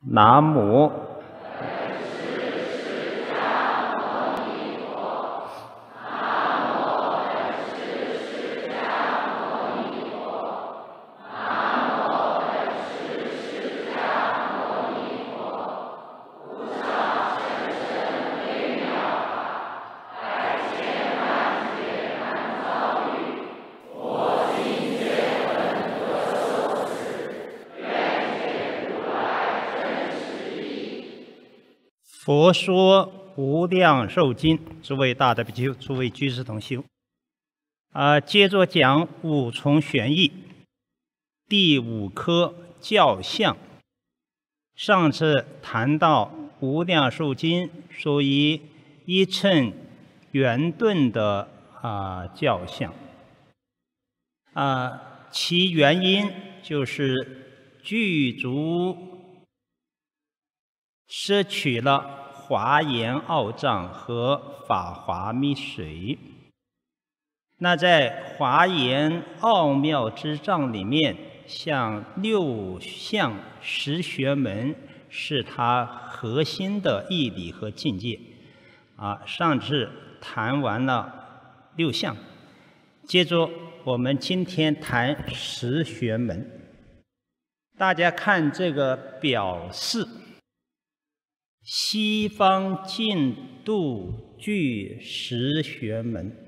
南无佛说无量寿经，诸位大德比丘，诸位居士同修。接着讲五重玄义，第五科教相。上次谈到无量寿经属于一乘圆顿的教相，其原因就是具足摄取了华严奥藏和法华密水。那在华严奥妙之藏里面，像六相十学门是它核心的义理和境界。上次谈完了六相，接着我们今天谈十学门。大家看这个表示，西方净土具十学门。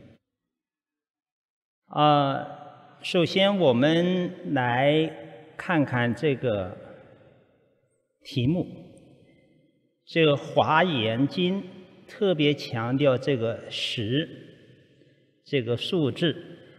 首先我们来看看这个题目。这个《华严经》特别强调这个十这个数字，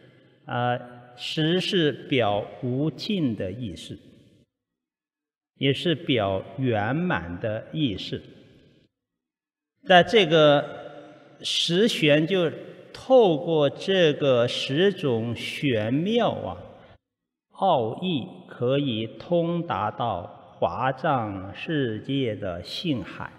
十是表无尽的意思，也是表圆满的意思。在这个十玄，就透过这个十种玄妙奥义，可以通达到华藏世界的性海。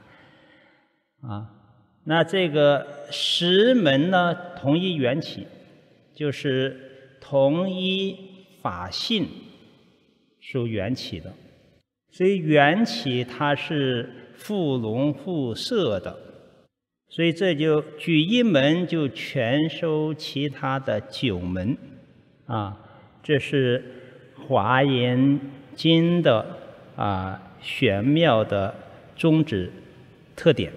那这个十门呢，同一缘起，就是同一法性所缘起的。所以缘起它是复隆复摄的，所以这就举一门就全收其他的九门。这是华严经的玄妙的宗旨特点。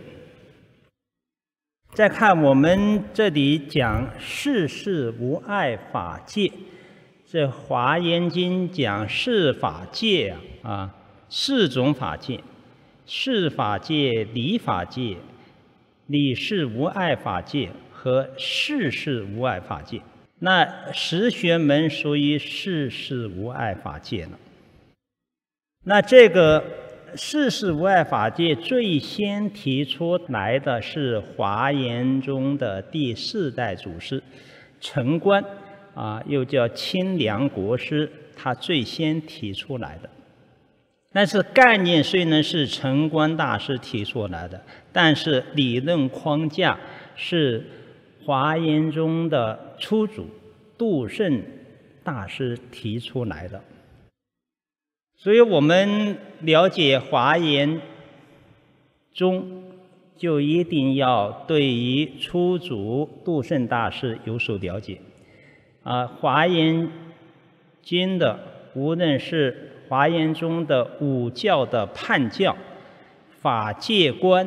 再看我们这里讲世事无碍法界，这华严经讲四法界四种法界：事法界、理法界、理事无碍法界和事事无碍法界。那十学门属于事事无碍法界了。那这个事事无碍法界最先提出来的是华严中的第四代祖师澄观，又叫清凉国师，他最先提出来的。但是概念虽然是澄观大师提出来的，但是理论框架是华严中的初祖杜胜大师提出来的。所以我们了解华严中，就一定要对于初祖杜胜大师有所了解。华严经的无论是华严中的五教的判教、法界观、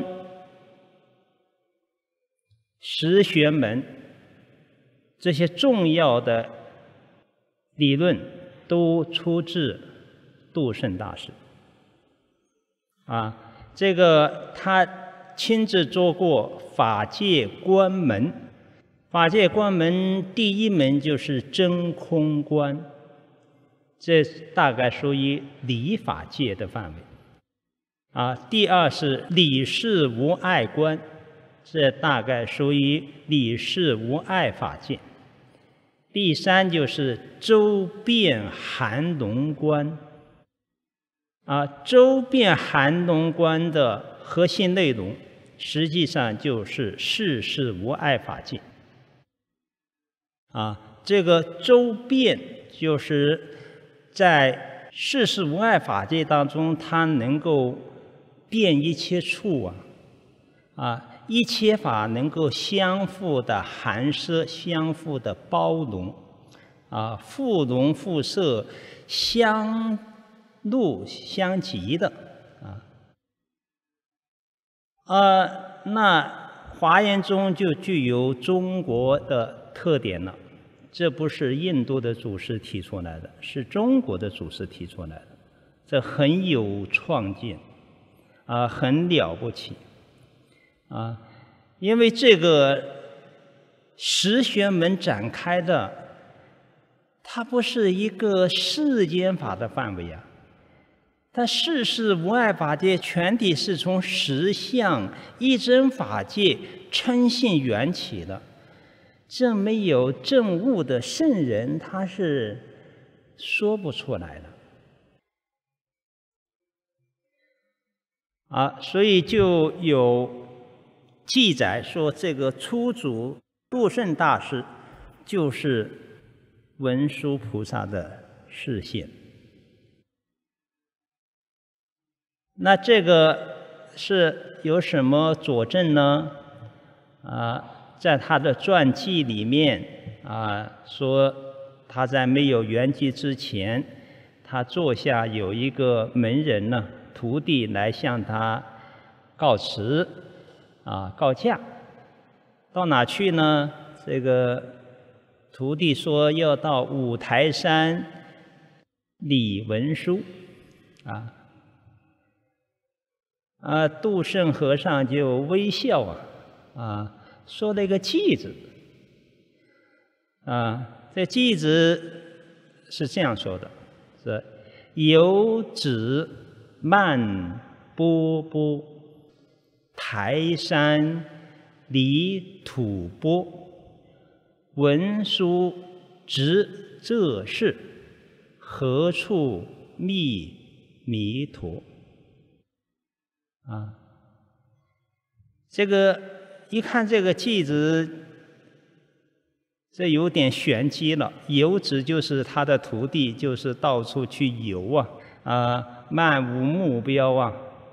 十学门，这些重要的理论都出自杜胜大师。这个他亲自做过法界观门。法界观门第一门就是真空观，这大概属于理法界的范围。第二是理事无碍观，这大概属于理事无碍法界。第三就是周遍含容观。周遍含容观的核心内容，实际上就是事事无碍法界。这个周遍就是在事事无碍法界当中，它能够遍一切处一切法能够相互的含摄，相互的包容互容互摄，相入相即的那华严宗就具有中国的特点了。这不是印度的祖师提出来的，是中国的祖师提出来的，这很有创建很了不起因为这个十玄门展开的，它不是一个世间法的范围它世事无碍法界全体是从实相一真法界称性缘起的。这没有证悟的圣人，他是说不出来的所以就有记载说，这个初祖度圣大师就是文殊菩萨的示现。那这个是有什么佐证呢？在他的传记里面说他在没有圆寂之前，他座下有一个门人呢，徒弟来向他告辞告假。到哪去呢？这个徒弟说要到五台山礼文殊度圣和尚就微笑说了一个偈子这偈子是这样说的：是游子漫波波，台山离吐蕃，文殊执这事，何处觅弥陀？这个一看这个偈子，这有点玄机了。游子就是他的徒弟，就是到处去游漫无目标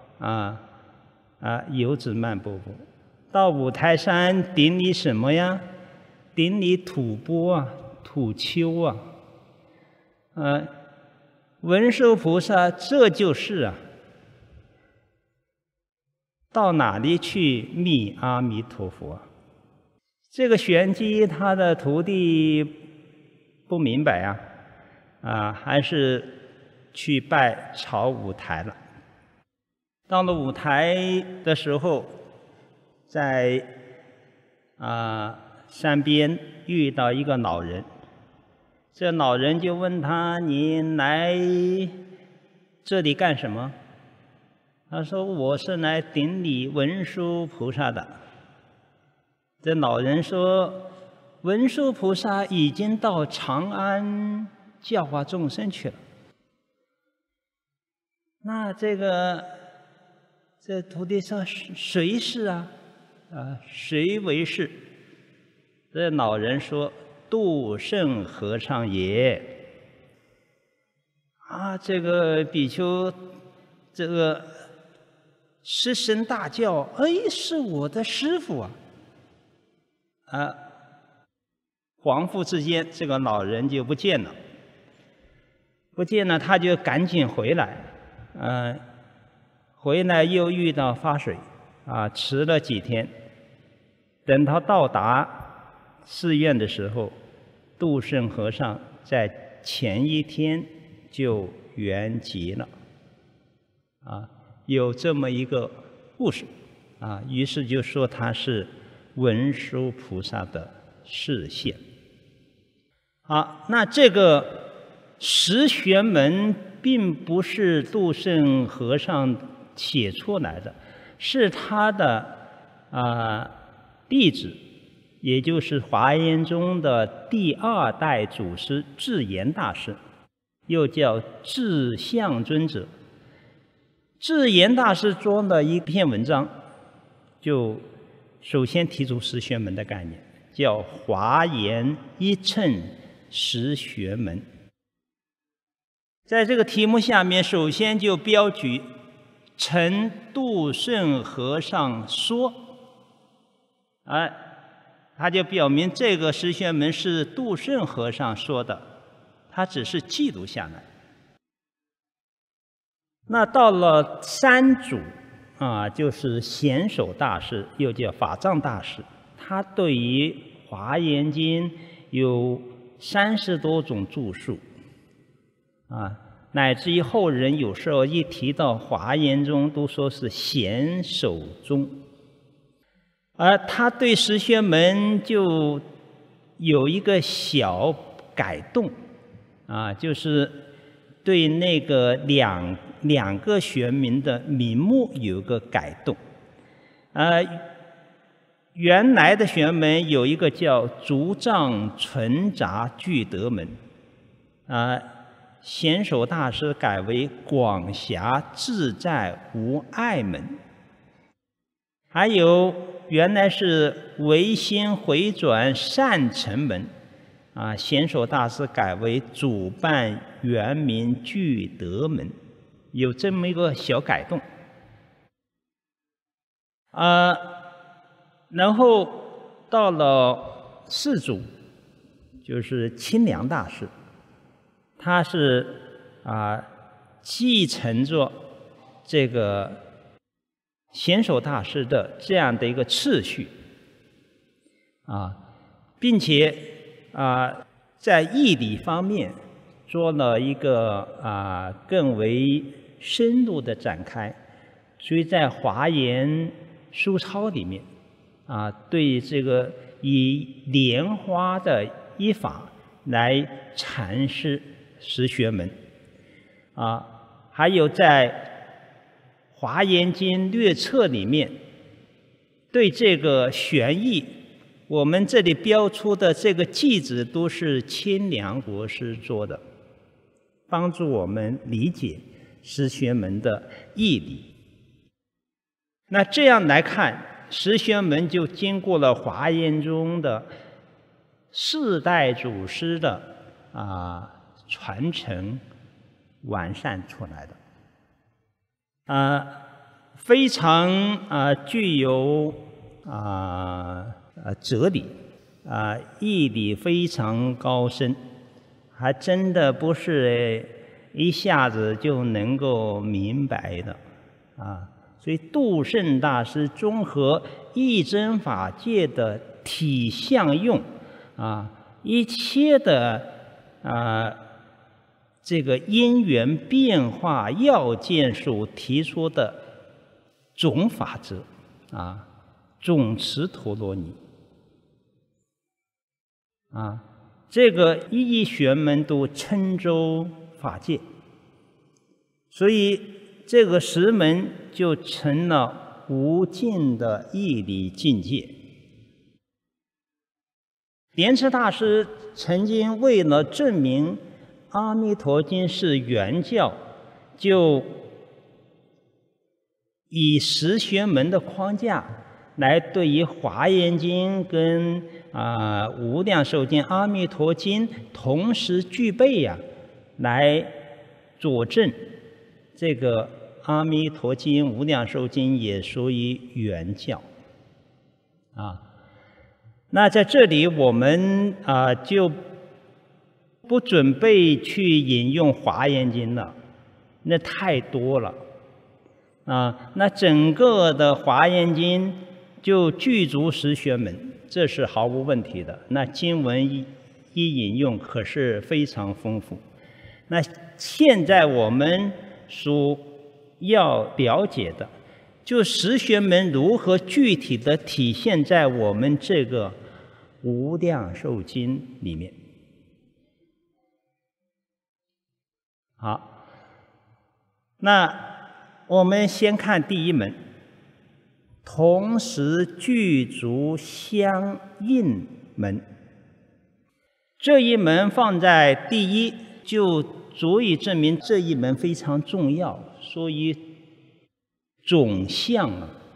游子漫波波，到五台山顶礼什么呀？顶礼吐蕃吐丘文殊菩萨这就是到哪里去觅阿弥陀佛？这个玄机他的徒弟不明白还是去拜朝五台了。到了五台的时候，在山边遇到一个老人，这老人就问他：“你来这里干什么？”他说：“我是来顶礼文殊菩萨的。”这老人说：“文殊菩萨已经到长安教化众生去了。”那这徒弟说：“谁是谁为是？”这老人说：“度圣和尚也。”这个比丘这个失声大叫：“哎，是我的师父恍惚之间，这个老人就不见了。不见了，他就赶紧回来。回来又遇到发水迟了几天。等他到达寺院的时候，度圣和尚在前一天就圆寂了。有这么一个故事于是就说他是文殊菩萨的示现。好，那这个十玄门并不是度圣和尚写出来的，是他的弟子，也就是华严宗的第2代祖师智严大师，又叫智相尊者。智严大师做了一篇文章，就首先提出十玄门的概念，叫华严一乘十玄门。在这个题目下面，首先就标举陈杜顺和尚说，他就表明这个十玄门是杜顺和尚说的，他只是记录下来。那到了三祖就是显首大师，又叫法藏大师，他对于《华严经》有30多种注释乃至于后人有时候一提到华严中，都说是显首宗。而他对十玄门就有一个小改动就是对那个两个玄名的名目有个改动。原来的玄门有一个叫足藏纯杂具德门显首大师改为广狭自在无碍门。还有原来是唯心回转善成门显首大师改为主办圆明具德门，有这么一个小改动。然后到了四祖，就是清凉大师，他是继承着这个显首大师的这样的一个次序并且在义理方面做了一个更为深入的展开，所以在华严书钞里面对这个以莲花的依法来阐释十玄门还有在华严经略册里面对这个玄义，我们这里标出的这个记子都是清凉国师做的，帮助我们理解十玄门的义理。那这样来看，十玄门就经过了华严中的4代祖师的传承完善出来的非常具有哲理义理非常高深，还真的不是一下子就能够明白的所以杜顺大师综合义真法界的体相用一切的这个因缘变化要件所提出的总法则总持陀罗尼这个一玄门都称周法界，所以这个十门就成了无尽的义理境界。莲池大师曾经为了证明《阿弥陀经》是原教，就以十玄门的框架来对于《华严经》跟无量寿经、阿弥陀经同时具备来佐证这个阿弥陀经、无量寿经也属于原教那在这里我们就不准备去引用《华严经》了，那太多了那整个的《华严经》就具足十玄门，这是毫无问题的。那经文一引用可是非常丰富。那现在我们所要了解的，就十玄门如何具体的体现在我们这个无量寿经里面。好，那我们先看第一门，同时具足相应门。这一门放在第一，就足以证明这一门非常重要，所以总相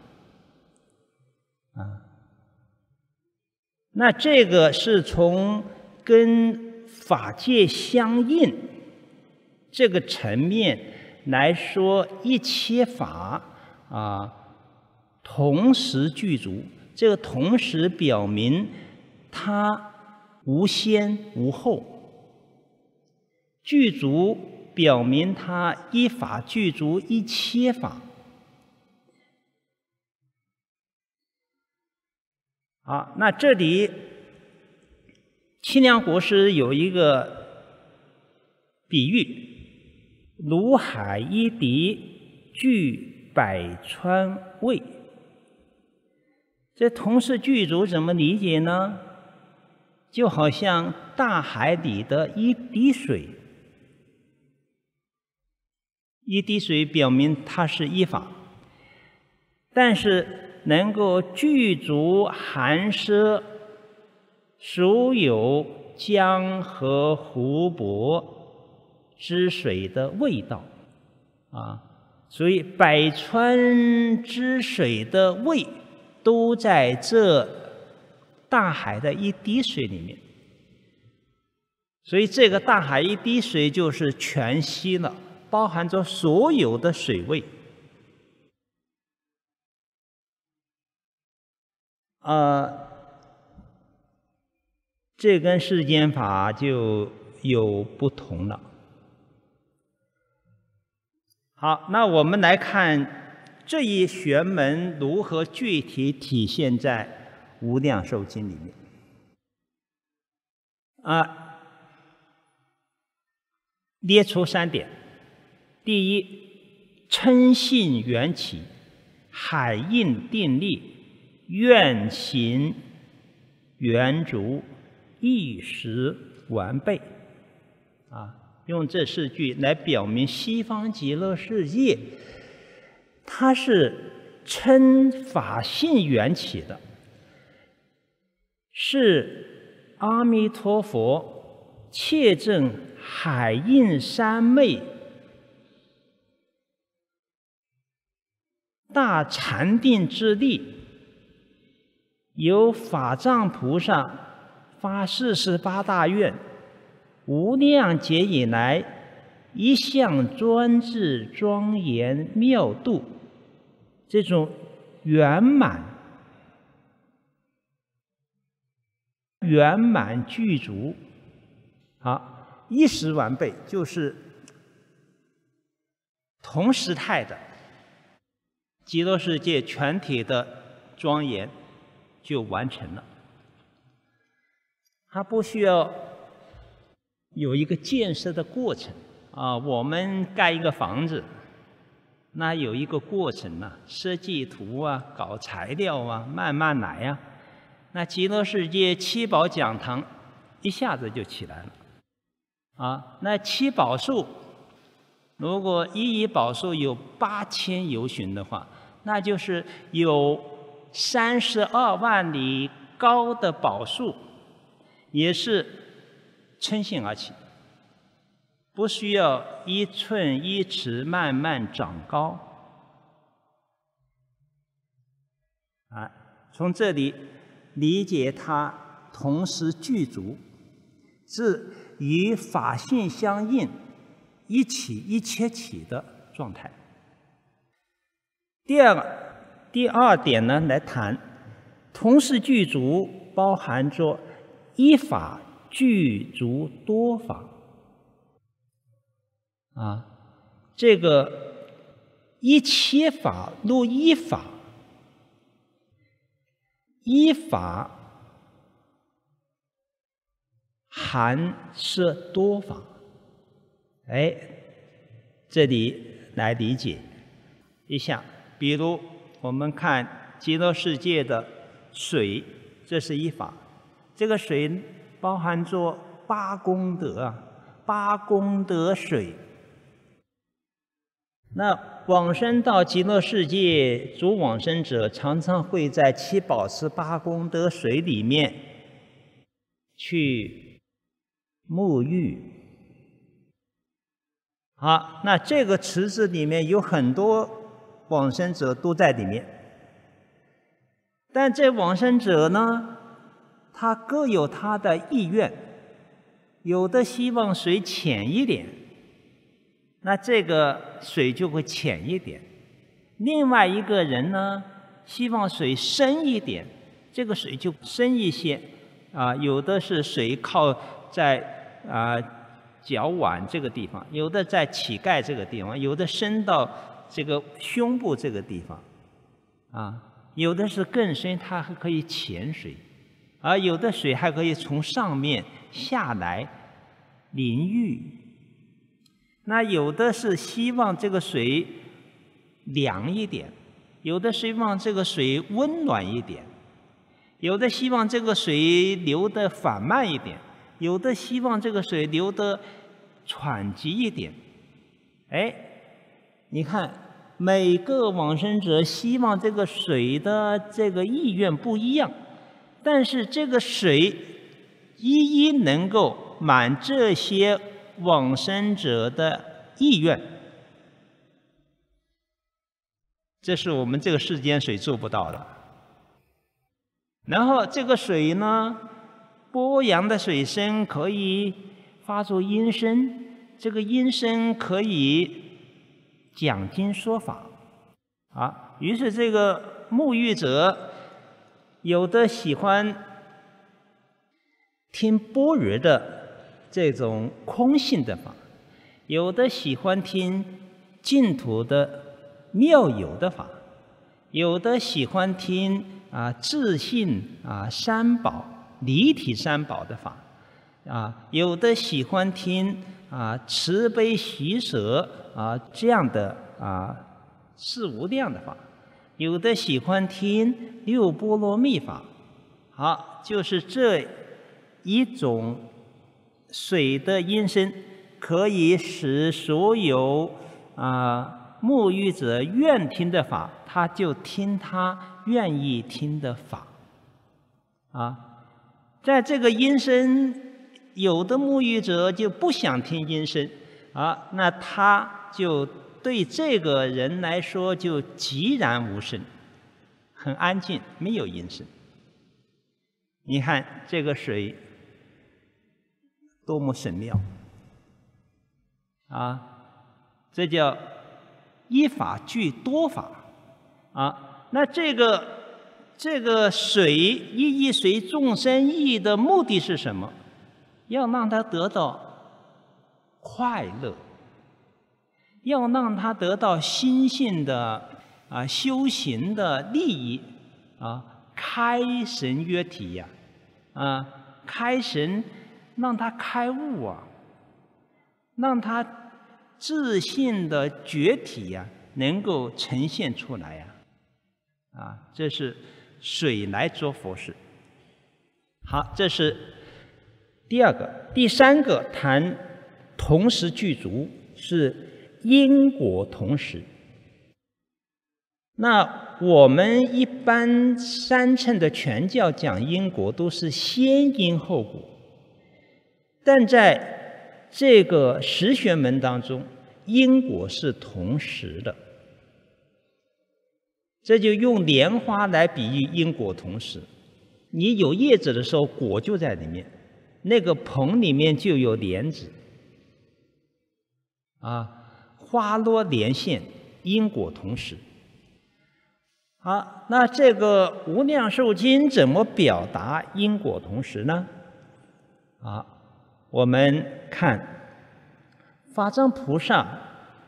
那这个是从跟法界相应这个层面来说一切法同时具足。这个同时表明它无先无后，具足表明它一法具足一切法。好，那这里清凉国师有一个比喻：如海一滴，具百川味。这同时具足怎么理解呢？就好像大海里的一滴水，一滴水表明它是一法，但是能够具足含摄所有江河湖泊之水的味道所以百川之水的味都在这大海的一滴水里面。所以这个大海一滴水就是全息了，包含着所有的水味。这跟世间法就有不同了。好，那我们来看这一学门如何具体体现在《无量寿经》里面。列出3点。第一，称性缘起，海印定力，愿行圆足，意识完备。用这4句来表明西方极乐世界，它是称法性缘起的，是阿弥陀佛切证海印三昧大禅定之力，由法藏菩萨发48大愿，无量劫以来一向专制庄严妙度，这种圆满具足。好，意识完备就是同时态的极乐世界全体的庄严就完成了，它不需要有一个建设的过程我们盖一个房子，那有一个过程设计图搞材料慢慢来那极乐世界七宝讲堂一下子就起来了那七宝树，如果一宝树有8000由旬的话，那就是有32万里高的宝树，也是称性而起，不需要1寸1尺慢慢长高从这里理解它同时具足，是与法性相应，一起一切起的状态。第二点呢，来谈同时具足，包含着一法具足多法这个一切法入一法，一法含摄多法。这里来理解一下。比如我们看极乐世界的水，这是一法，这个水包含着8功德8功德水。那往生到极乐世界，诸往生者常常会在七宝池8功德水里面去沐浴。好，那这个池子里面有很多往生者都在里面，但这往生者呢，他各有他的意愿，有的希望水浅一点， 那这个水就会浅一点。另外一个人呢，希望水深一点，这个水就深一些。有的是水靠在脚腕这个地方，有的在膝盖这个地方，有的深到这个胸部这个地方，有的是更深，它还可以潜水，而有的水还可以从上面下来淋浴。那有的是希望这个水凉一点，有的希望这个水温暖一点，有的希望这个水流得缓慢一点，有的希望这个水流得喘急一点。你看每个往生者希望这个水的这个意愿不一样，但是这个水一一能够满这些往生者的意愿，这是我们这个世间水做不到的。然后这个水呢，波扬的水声可以发出音声，这个音声可以讲经说法于是这个沐浴者有的喜欢听般若的这种空性的法，有的喜欢听净土的妙有的法，有的喜欢听自信三宝离体三宝的法有的喜欢听慈悲喜舍这样的四无量的法，有的喜欢听六波罗蜜法。就是这一种水的音声可以使所有沐浴者愿听的法，他就听他愿意听的法在这个音声，有的沐浴者就不想听音声那他就对这个人来说就寂然无声，很安静，没有音声。你看这个水多么神妙这叫一法具多法那这个水一随众生意的目的是什么？要让他得到快乐，要让他得到心性的修行的利益开神约体开神，让他开悟让他自信的觉体能够呈现出来这是水来做佛事。好，这是第二个。第三个谈同时具足，是因果同时。那我们一般三乘的全教讲因果都是先因后果，但在这个十玄门当中，因果是同时的。这就用莲花来比喻因果同时。你有叶子的时候，果就在里面，那个棚里面就有莲子花落莲现，因果同时。好，那这个无量寿经怎么表达因果同时呢？我们看法藏菩萨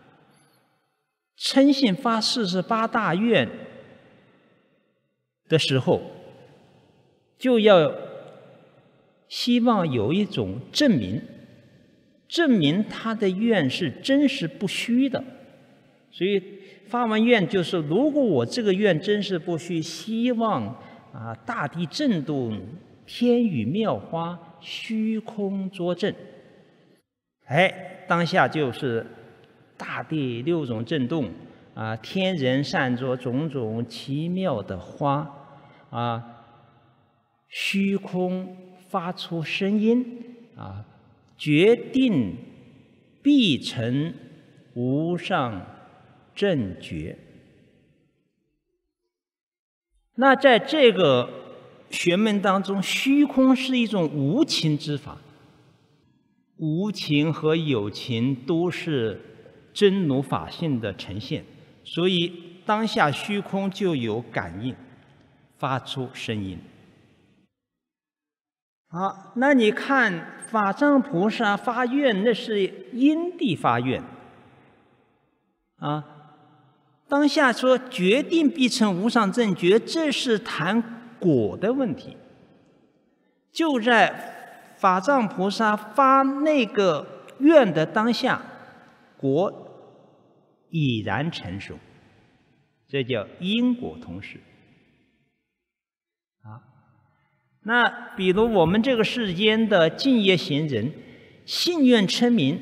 称信发48大愿的时候，就要希望有一种证明，证明他的愿是真实不虚的。所以发完愿就是，如果我这个愿真实不虚，希望大地震动，天雨妙花，虚空作证。当下就是大地六种震动天人散作种种奇妙的花虚空发出声音决定必成无上正觉。那在这个学门当中，虚空是一种无情之法，无情和有情都是真如法性的呈现，所以当下虚空就有感应，发出声音。好，那你看法藏菩萨发愿，那是因地发愿啊。当下说决定必成无上正觉，这是谈果的问题。就在法藏菩萨发那个愿的当下，果已然成熟，这叫因果同时。那比如我们这个世间的净业行人，信愿称名，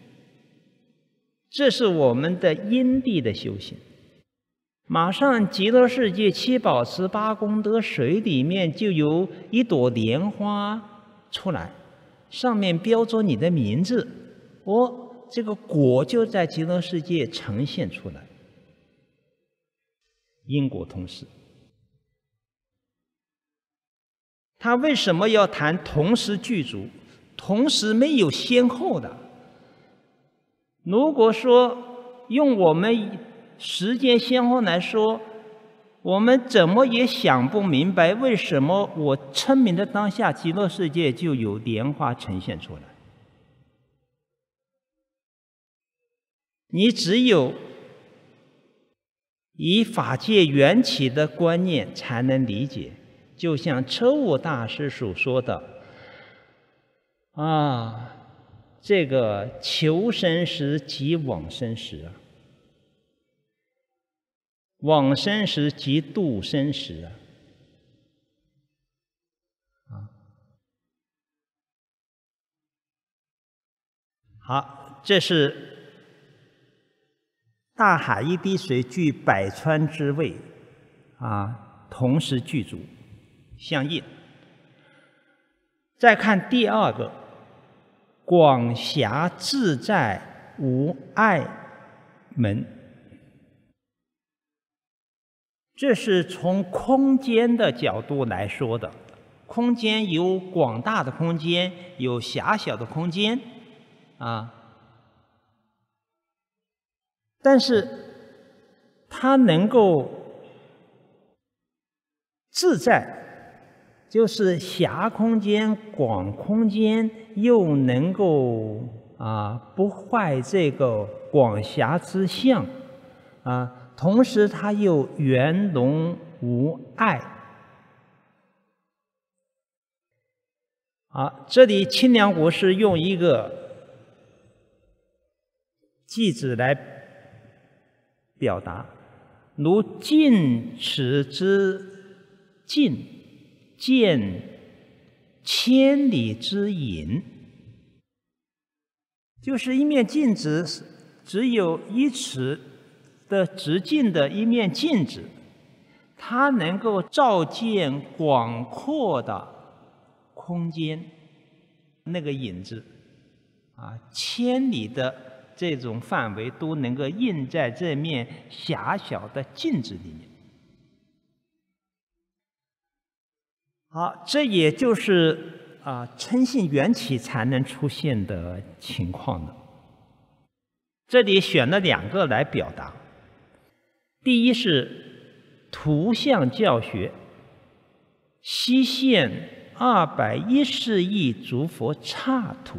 这是我们的因地的修行。马上极乐世界七宝池八功德水里面就有一朵莲花出来，上面标着你的名字，这个果就在极乐世界呈现出来，因果同时。他为什么要谈同时具足？同时没有先后的。如果说用我们时间先后来说，我们怎么也想不明白，为什么我称名的当下，极乐世界就有莲花呈现出来。你只有以法界缘起的观念才能理解。就像车务大师所说的这个求生时即往生时往生时即度生时好，这是大海一滴水具百川之味同时具足相应。再看第二个，广狭自在无碍门，这是从空间的角度来说的。空间有广大的空间，有狭小的空间但是它能够自在，就是狭空间、广空间，又能够不坏这个广狭之相同时它又圆融无碍。这里清凉国师用一个句子来表达，如镜尺之镜，见千里之影，就是一面镜子，只有1尺的直径的一面镜子，它能够照见广阔的空间，那个影子千里的这种范围都能够映在这面狭小的镜子里面。好，这也就是嗔性缘起才能出现的情况了。这里选了2个来表达。第一是图像教学，西现210亿诸佛刹土，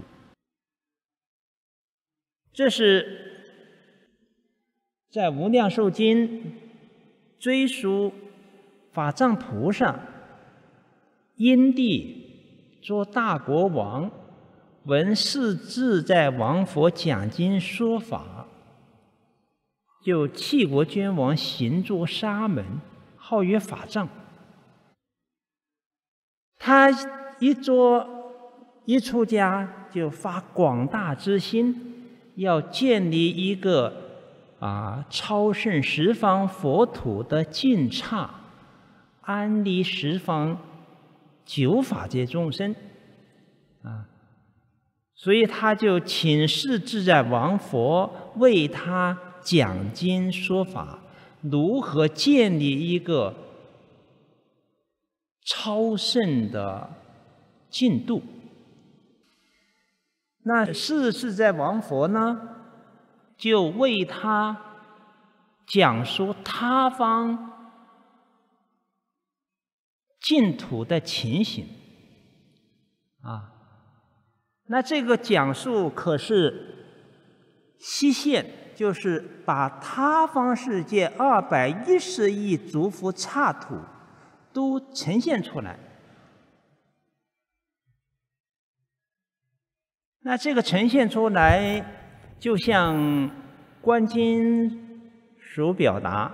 这是在《无量寿经》追溯法藏菩萨因地做大国王，闻世自在王佛讲经说法，就弃国捐王，行作沙门，号曰法藏。他一出家就发广大之心，要建立一个超胜十方佛土的净刹，安立十方9法界众生所以他就请示自在王佛为他讲经说法，如何建立一个超胜的净土。那是自在王佛呢， 就为他讲述他方净土的情形啊。那这个讲述可是西现，就是把他方世界210亿族福刹土都呈现出来。那这个呈现出来，就像观经所表达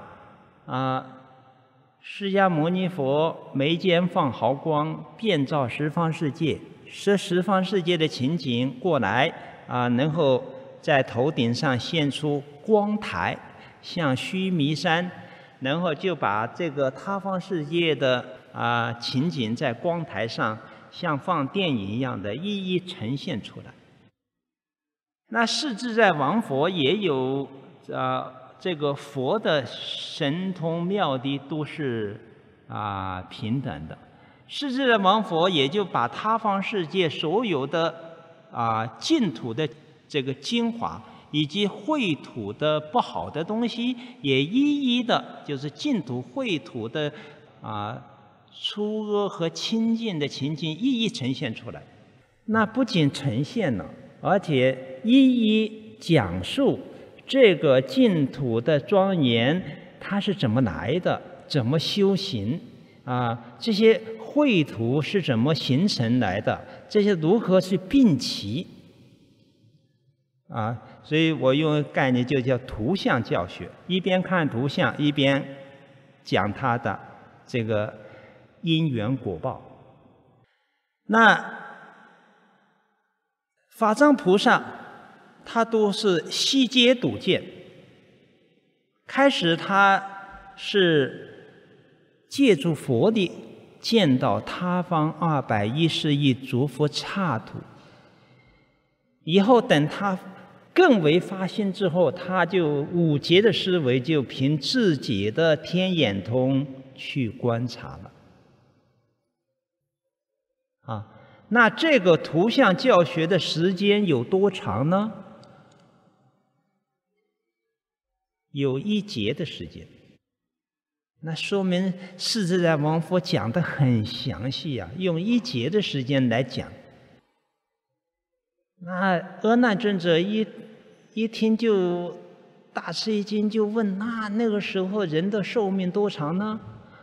释迦牟尼佛眉间放毫光，遍照十方世界，使十方世界的情景过来然后在头顶上现出光台，像须弥山，然后就把这个他方世界的情景在光台上像放电影一样的一一呈现出来。那世自在王佛也有这个佛的神通妙谛都是平等的。世自在王佛也就把他方世界所有的净土的这个精华，以及秽土的不好的东西，也一一的就是净土秽土的粗恶和清净的情景一一呈现出来。那不仅呈现了，而且一一讲述这个净土的庄严它是怎么来的，怎么修行这些秽土是怎么形成来的，这些如何去并齐所以我用概念就叫图像教学，一边看图像，一边讲它的这个因缘果报。那法藏菩萨他都是悉皆睹见，开始他是借助佛力见到他方210亿族福刹土，以后等他更为发心之后，他就5劫的思维就凭自己的天眼通去观察了那这个图像教学的时间有多长呢？有1劫的时间。那说明世自在王佛讲得很详细用1劫的时间来讲。那阿难尊者一听就大吃一惊，就问：那个时候人的寿命多长呢？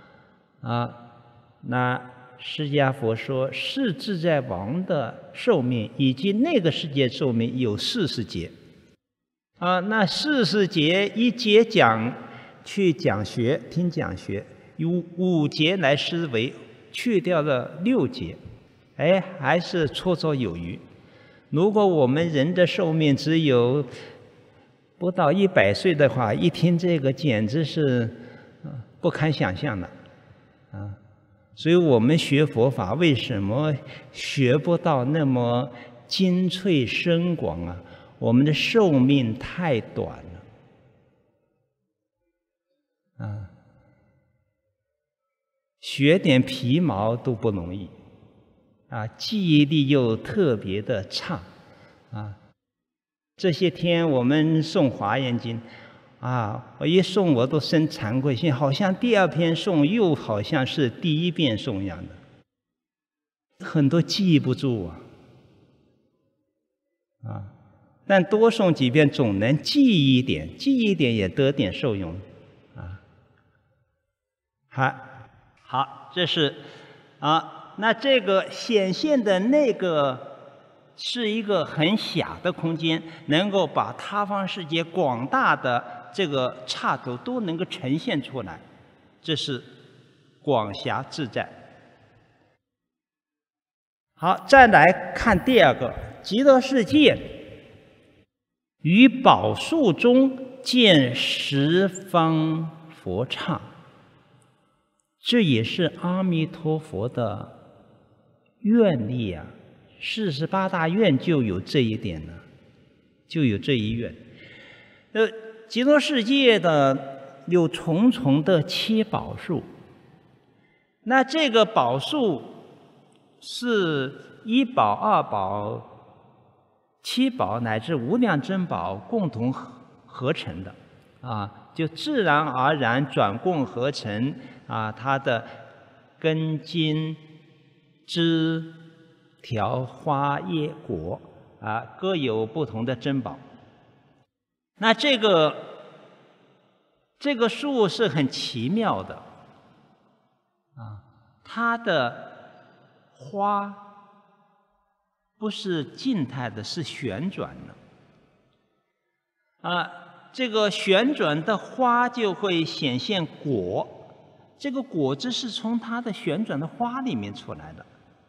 那释迦佛说，世自在王的寿命以及那个世界寿命有40劫。那40劫1节去讲学听讲学，有5节来思维，去掉了6节，还是绰绰有余。如果我们人的寿命只有不到100岁的话，一听这个简直是不堪想象的所以我们学佛法为什么学不到那么精粹深广我们的寿命太短了学点皮毛都不容易记忆力又特别的差这些天我们诵华严经我一诵我都生惭愧心，好像第2篇诵又好像是第1遍诵一样的，很多记不住但多诵几遍总能记一点，记一点也得点受用好，这是那这个显现的那个是一个很狭的空间，能够把他方世界广大的这个刹土都能够呈现出来，这是广狭自在。好，再来看第2个，极乐世界于宝树中见十方佛刹，这也是阿弥陀佛的愿力48大愿就有这一点了，就有这一愿。极乐世界的有重重的7宝树，那这个宝树是1宝、2宝、7宝乃至无量珍宝共同合成的，就自然而然转共合成它的根茎、枝条、花叶、果各有不同的珍宝。那这个树是很奇妙的它的花不是静态的，是旋转的这个旋转的花就会显现果，这个果子是从它的旋转的花里面出来的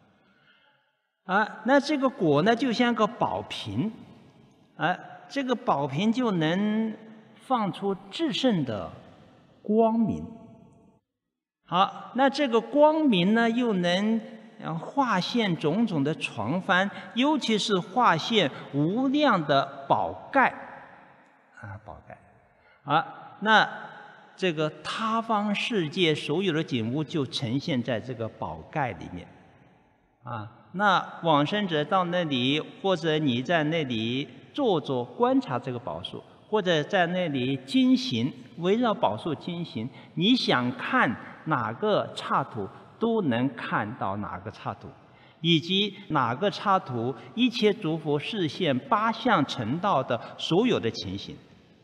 那这个果呢，就像个宝瓶这个宝瓶就能放出至圣的光明。好，那这个光明呢，又能化现种种的传幡，尤其是化现无量的宝盖宝盖那这个他方世界所有的景物就呈现在这个宝盖里面那往生者到那里，或者你在那里坐着观察这个宝树，或者在那里经行，围绕宝树经行，你想看哪个刹土都能看到哪个刹土，以及哪个刹土一切诸佛示现八相成道的所有的情形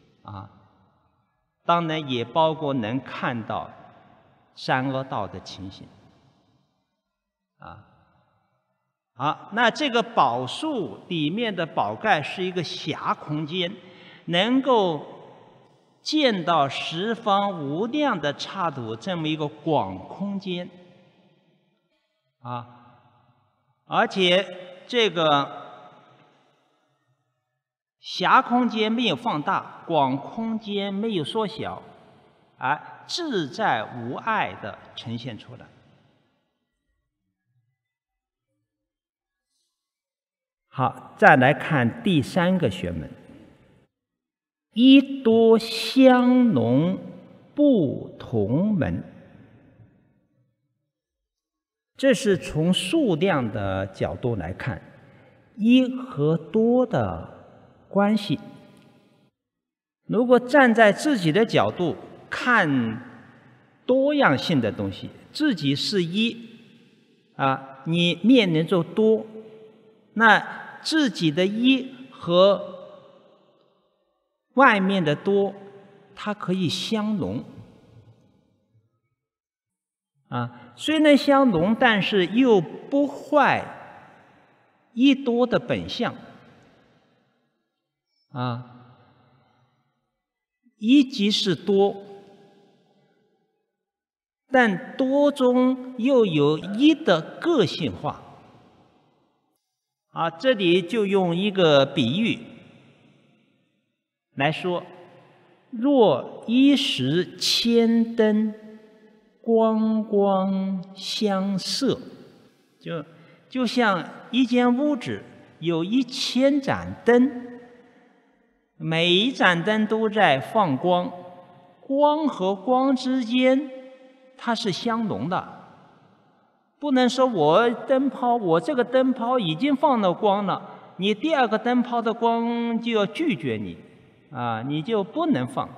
当然也包括能看到三恶道的情形那这个宝树里面的宝盖是一个狭空间，能够见到十方无量的刹土这么一个广空间而且这个狭空间没有放大，广空间没有缩小，自在无碍地呈现出来。好，再来看第三个学门，一多香浓不同门。这是从数量的角度来看，一和多的关系。如果站在自己的角度看多样性的东西，自己是一你面临着多，那自己的一和外面的多，它可以相融虽然相融，但是又不坏一多的本相一即是多，但多中又有一的个性化这里就用一个比喻来说，若一时千灯光光相射，就像一间屋子有1000盏灯，每一盏灯都在放光，光和光之间它是相融的，不能说我这个灯泡已经放了光了，你第二个灯泡的光就要拒绝你你就不能放。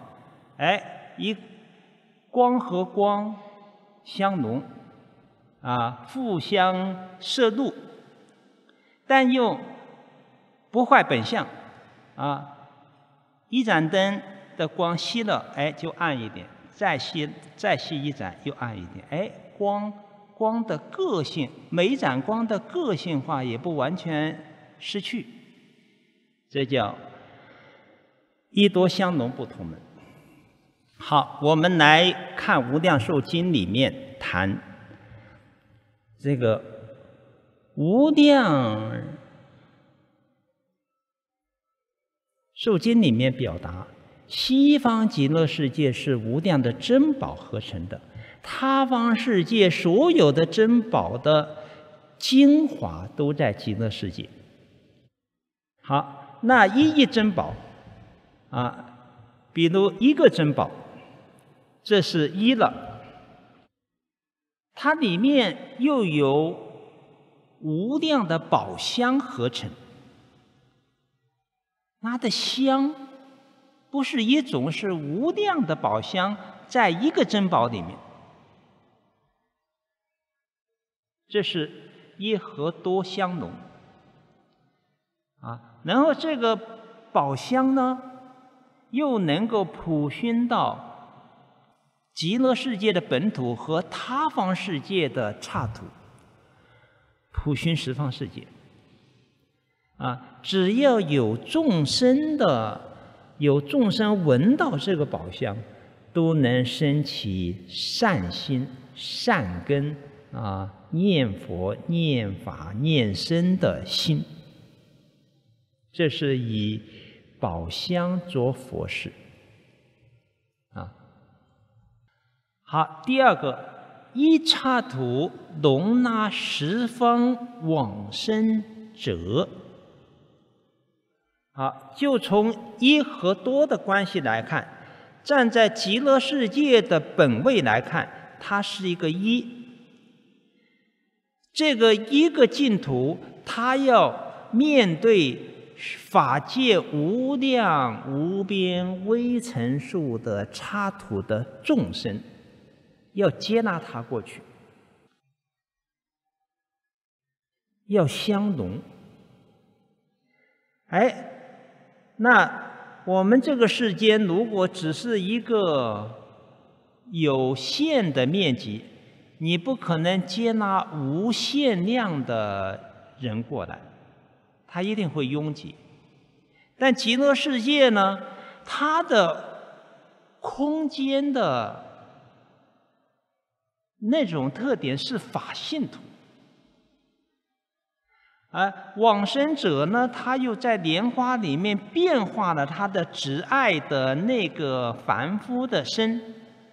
光和光相融互相摄入，但又不坏本相一盏灯的光熄了就暗一点，再熄一盏又暗一点光的个性，每一盏光的个性化也不完全失去，这叫一多相融不同门。好，我们来看《无量寿经》里面谈这个无量寿经里面表达，西方极乐世界是无量的珍宝合成的，他方世界所有的珍宝的精华都在极乐世界。好，那一珍宝比如一个珍宝，这是一了，它里面又有无量的宝香合成，它的香不是一种，是无量的宝箱在一个珍宝里面。这是一和多相融啊。然后这个宝箱呢，又能够普熏到极乐世界的本土和他方世界的刹土，普熏十方世界啊。只要有众生闻到这个宝香，都能生起善心、善根啊，念佛、念法、念僧的心。这是以宝香做佛事啊。好，第二个，一刹土容纳十方往生者。好，就从一和多的关系来看，站在极乐世界的本位来看，它是一个一。这个一个净土，它要面对法界无量无边微尘数的刹土的众生，要接纳它过去，要相融。那我们这个世间如果只是一个有限的面积，你不可能接纳无限量的人过来，它一定会拥挤。但极乐世界呢，它的空间的那种特点是法性土，而往生者呢，他又在莲花里面变化了他的执爱的那个凡夫的身，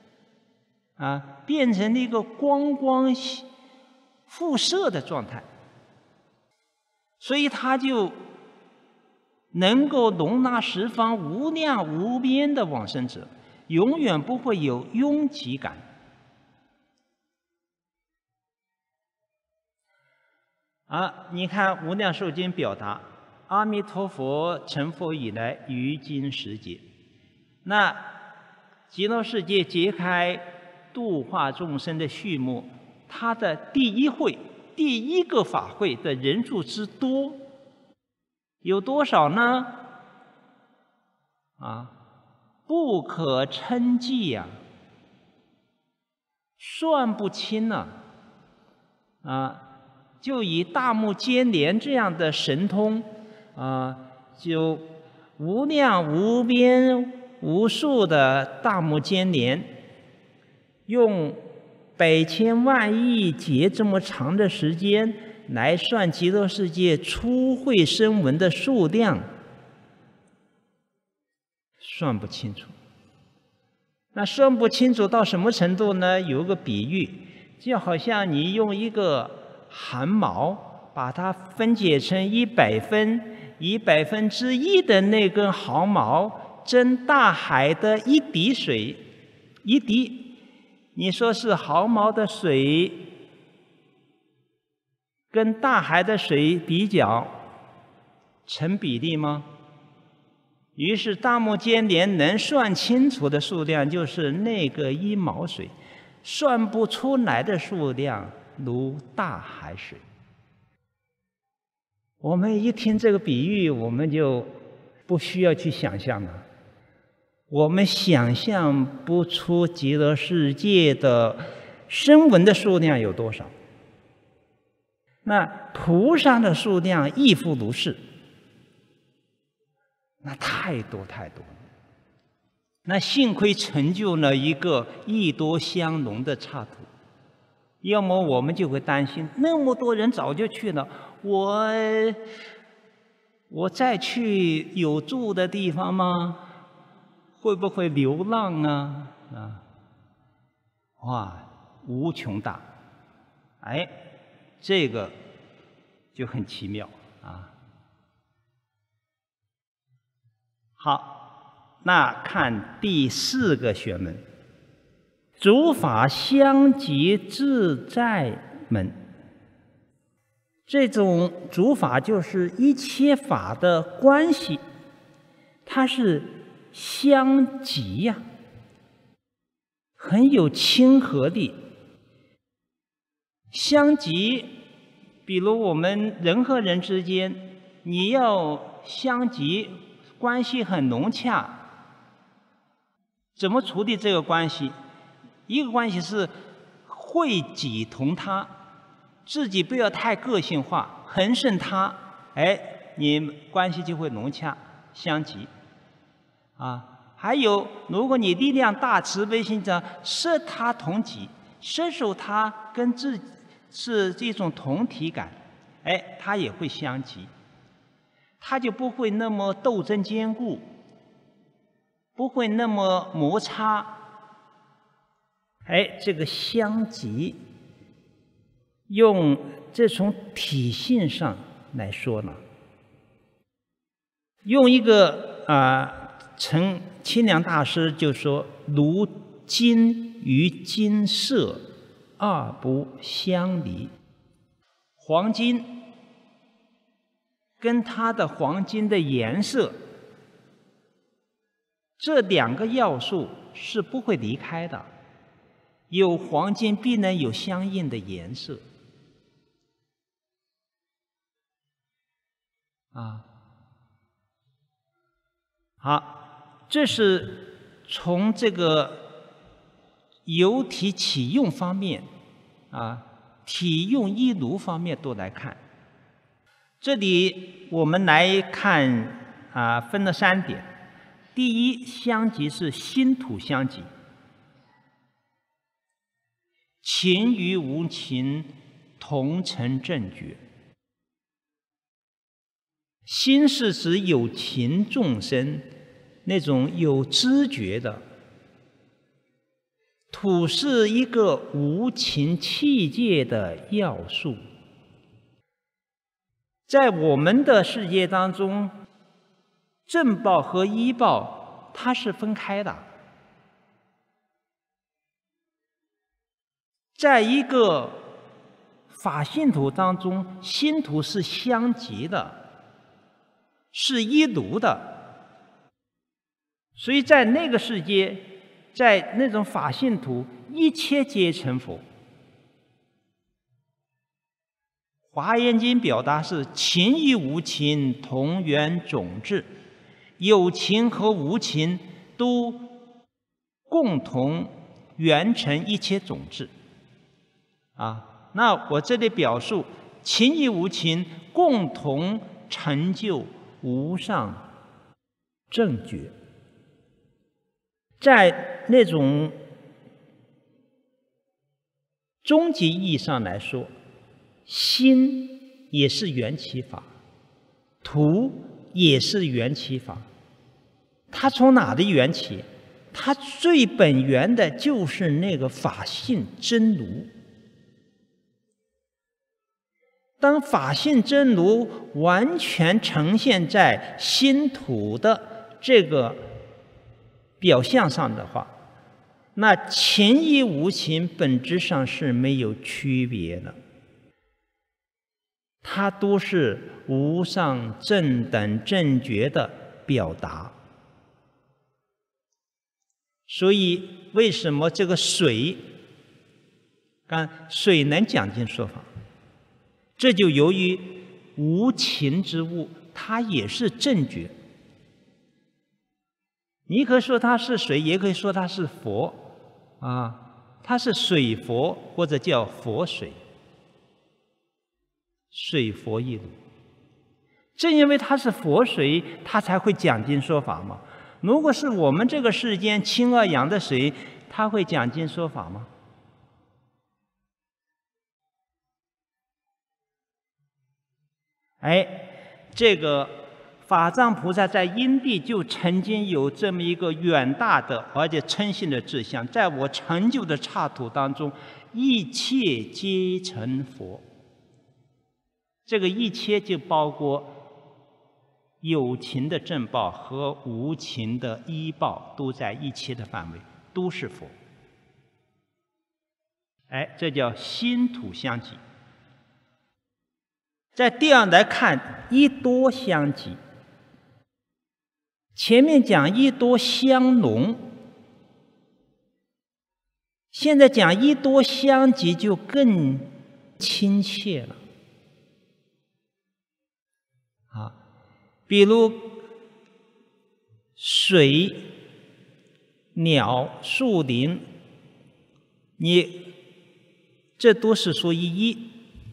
变成了一个光光辐射的状态，所以他就能够容纳十方无量无边的往生者，永远不会有拥挤感。你看《无量寿经》表达，阿弥陀佛成佛以来，于今世界，那极乐世界揭开度化众生的序幕，它的第一会、第一个法会的人数之多，有多少呢？不可称计呀，算不清就以大目犍连这样的神通就无量无边无数的大目犍连，用百千万亿劫这么长的时间来算极乐世界初会声闻的数量，算不清楚。那算不清楚到什么程度呢？有个比喻，就好像你用一个汗毛把它分解成100分，以1/100的那根毫毛蒸大海的一滴水，一滴，你说是毫毛的水跟大海的水比较成比例吗？于是大目犍连能算清楚的数量就是那个1毛水，算不出来的数量如大海水。我们一听这个比喻，我们就不需要去想象了。我们想象不出极乐世界的声闻的数量有多少。那菩萨的数量亦复如是，那太多太多了。那幸亏成就了一个一多相融的刹土，要么我们就会担心，那么多人早就去了，我再去有住的地方吗？会不会流浪啊？哇，无穷大。这个就很奇妙好，那看第4个学门，诸法相即自在门。这种诸法就是一切法的关系，它是相即呀，很有亲和力。相即，比如我们人和人之间，你要相即，关系很融洽，怎么处理这个关系？一个关系是惠己同他，自己不要太个性化，恒顺他，你关系就会融洽相即。还有，如果你力量大、慈悲心者，摄他同己，摄受他跟自己是这种同体感，他也会相即，他就不会那么斗争坚固，不会那么摩擦。这个相即，用这从体性上来说呢，用一个陈清凉大师就说：“如金与金色，二不相离。”黄金跟它的黄金的颜色，这两个要素是不会离开的。有黄金必能有相应的颜色。好，这是从这个由体起用方面体用一如方面都来看。这里我们来看分了3点。第一，相即是心土相即，情与无情同成正觉。心是指有情众生，那种有知觉的；土是一个无情器界的要素。在我们的世界当中，正报和依报它是分开的。在一个法性土当中，心土是相即的，是一如的。所以在那个世界，在那种法性土，一切皆成佛。华严经表达是情与无情同圆种智，有情和无情都共同圆成一切种智。那我这里表述情与无情共同成就无上正觉。在那种终极意义上来说，心也是缘起法，土也是缘起法。它从哪里缘起？它最本源的就是那个法性真如。当法性真如完全呈现在心土的这个表象上的话，那情与无情本质上是没有区别的，它都是无上正等正觉的表达。所以为什么这个水能讲经说法？这就由于无情之物，它也是正觉。你可以说它是水，也可以说它是佛它是水佛，或者叫佛水，水佛一如。正因为它是佛水，它才会讲经说法嘛。如果是我们这个世间清而洋的水，它会讲经说法吗？这个法藏菩萨在因地就曾经有这么一个远大的而且称性的志向，在我成就的刹土当中，一切皆成佛。这个一切就包括有情的正报和无情的依报，都在一切的范围，都是佛。这叫心土相即。在第二来看一多相即， 前面讲一多相浓，现在讲一多相即就更亲切了。比如水、鸟、树林，这都是属于一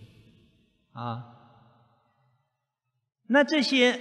那这些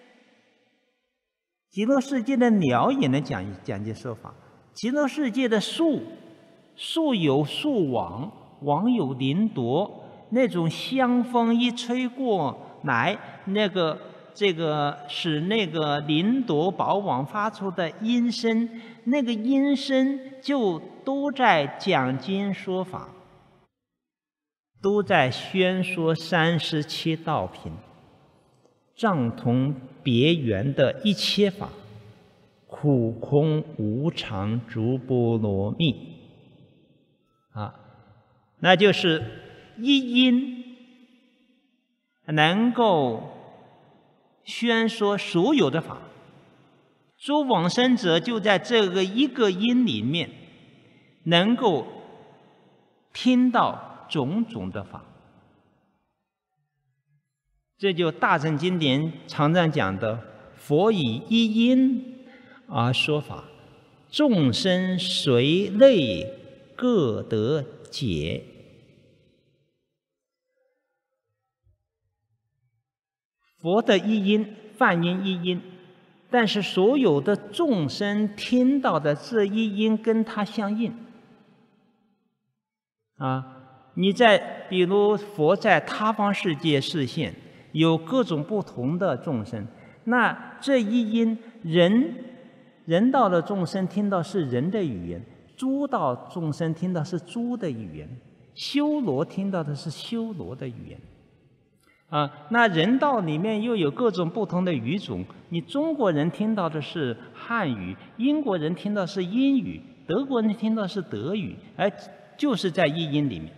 极乐世界的鸟也能讲解说法，极乐世界的树有树网，网有林朵，那种香风一吹过来，这个使那个林朵宝网发出的音声，那个音声就都在讲经说法，都在宣说37道品，藏通别圆的一切法，苦空无常诸波罗蜜那就是一音能够宣说所有的法，诸往生者就在这个一个音里面能够听到种种的法。这就大乘经典常常讲的，佛以一音而说法，众生随类各得解。佛的一音，梵音一音，但是所有的众生听到的这一音跟它相应比如佛在他方世界示现，有各种不同的众生，那这一音人道的众生听到是人的语言，诸道众生听到是诸的语言，修罗听到的是修罗的语言那人道里面又有各种不同的语种，你中国人听到的是汉语，英国人听到是英语，德国人听到是德语，就是在一音里面，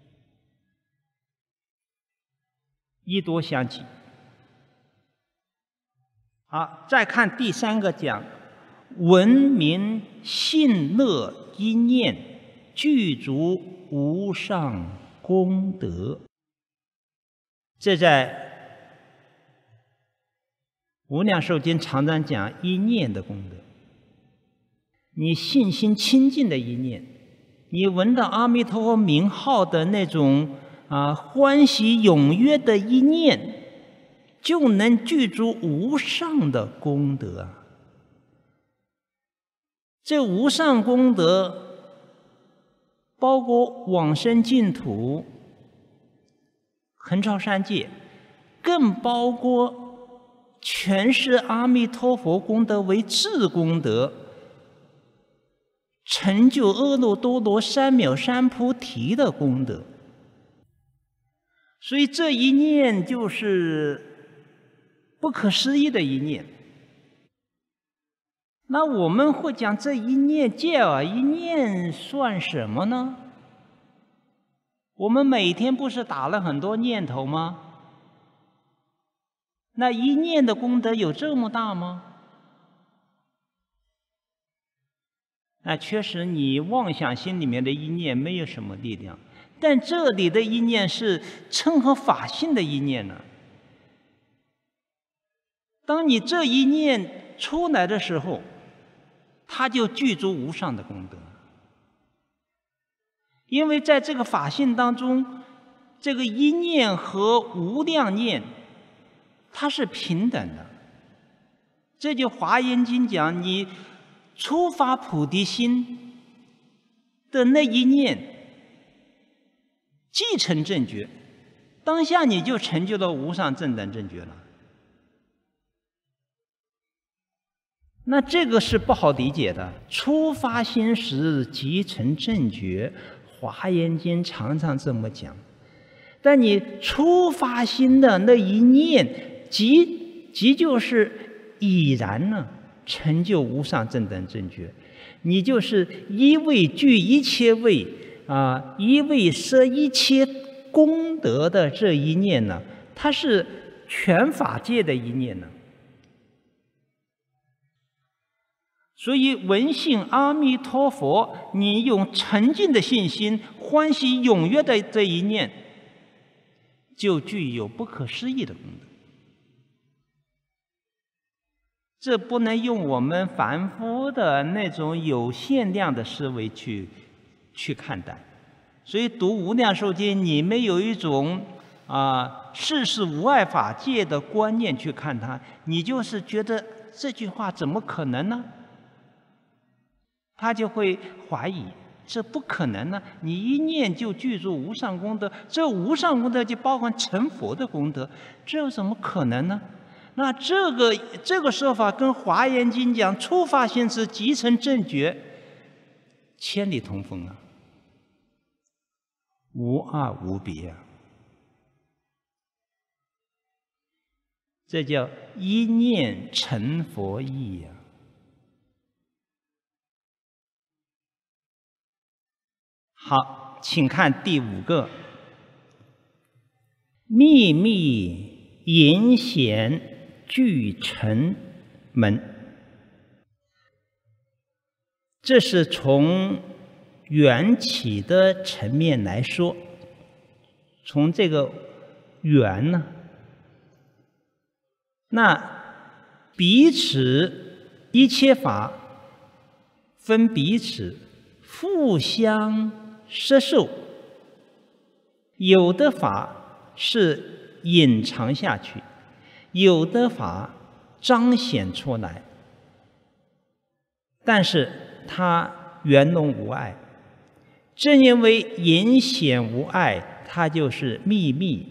一多相即。再看第3个讲，闻名信乐一念，具足无上功德。这在无量寿经常常讲一念的功德，你信心清净的一念，你闻到阿弥陀佛名号的那种欢喜踊跃的一念，就能具足无上的功德这无上功德包括往生净土、横超三界，更包括全是阿弥陀佛功德为至功德，成就阿耨多罗三藐三菩提的功德。所以这一念就是不可思议的一念。那我们会讲这一念借耳一念算什么呢？我们每天不是打了很多念头吗？那一念的功德有这么大吗？那确实你妄想心里面的一念没有什么力量，但这里的一念是称合法性的一念呢。当你这一念出来的时候，它就具足无上的功德。因为在这个法性当中，这个一念和无量念它是平等的。这就华严经讲，你初发菩提心的那一念即成正觉，当下你就成就了无上正等正觉了。那这个是不好理解的，初发心时即成正觉，华严经常常这么讲。但你初发心的那一念，即就是已然呢，成就无上正等正觉。你就是一位具一切位一位摄一切功德的这一念呢，它是全法界的一念呢。 所以闻信阿弥陀佛，你用沉静的信心、欢喜踊跃的这一念，就具有不可思议的功德。这不能用我们凡夫的那种有限量的思维去看待。所以读《无量寿经》，你没有一种世事无碍法界的观念去看它，你就是觉得这句话怎么可能呢？他就会怀疑，这不可能呢！你一念就具足无上功德，这无上功德就包含成佛的功德，这怎么可能呢？那这个说法跟《华严经》讲初发心时即成正觉，千里同风啊，无二无别啊！这叫一念成佛意啊！好，请看第5个，秘密隐显具成门。这是从缘起的层面来说，从这个缘呢，那彼此一切法分彼此互相摄受，有的法是隐藏下去，有的法彰显出来，但是它圆融无碍。正因为隐显无碍，它就是秘密。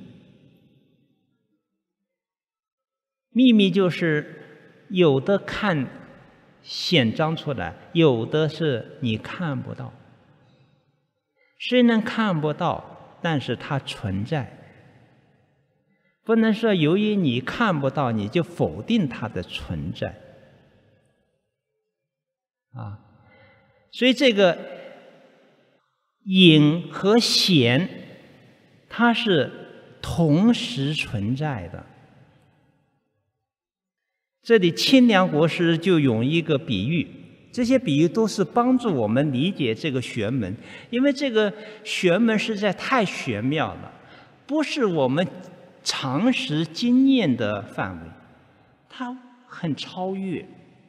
秘密就是有的看显彰出来，有的是你看不到。虽然看不到，但是它存在。不能说由于你看不到，你就否定它的存在。所以这个隐和显，它是同时存在的。这里清凉国师就用一个比喻，这些比喻都是帮助我们理解这个玄门，因为这个玄门实在太玄妙了，不是我们常识经验的范围，它很超越。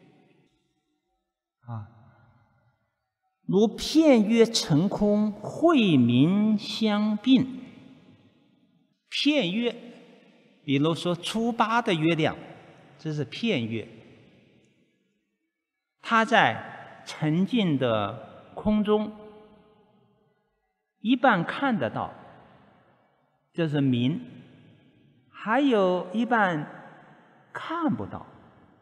如片月成空，慧明相并。片月，比如说初八的月亮，这是片月，它在沉静的空中，一半看得到，这是明；还有一半看不到。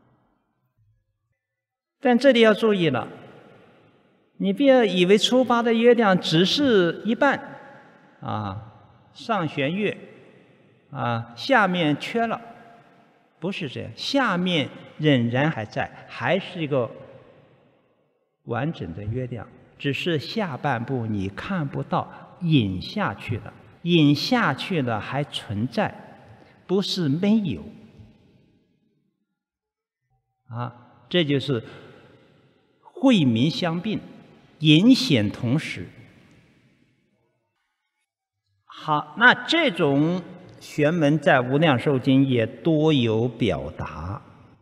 但这里要注意了，你不要以为初八的月亮只是一半，上弦月，下面缺了，不是这样，下面仍然还在，还是一个完整的月亮，只是下半部你看不到，隐下去了，隐下去了还存在，不是没有。这就是慧明相并，隐显同时。好，那这种玄门在《无量寿经》也多有表达。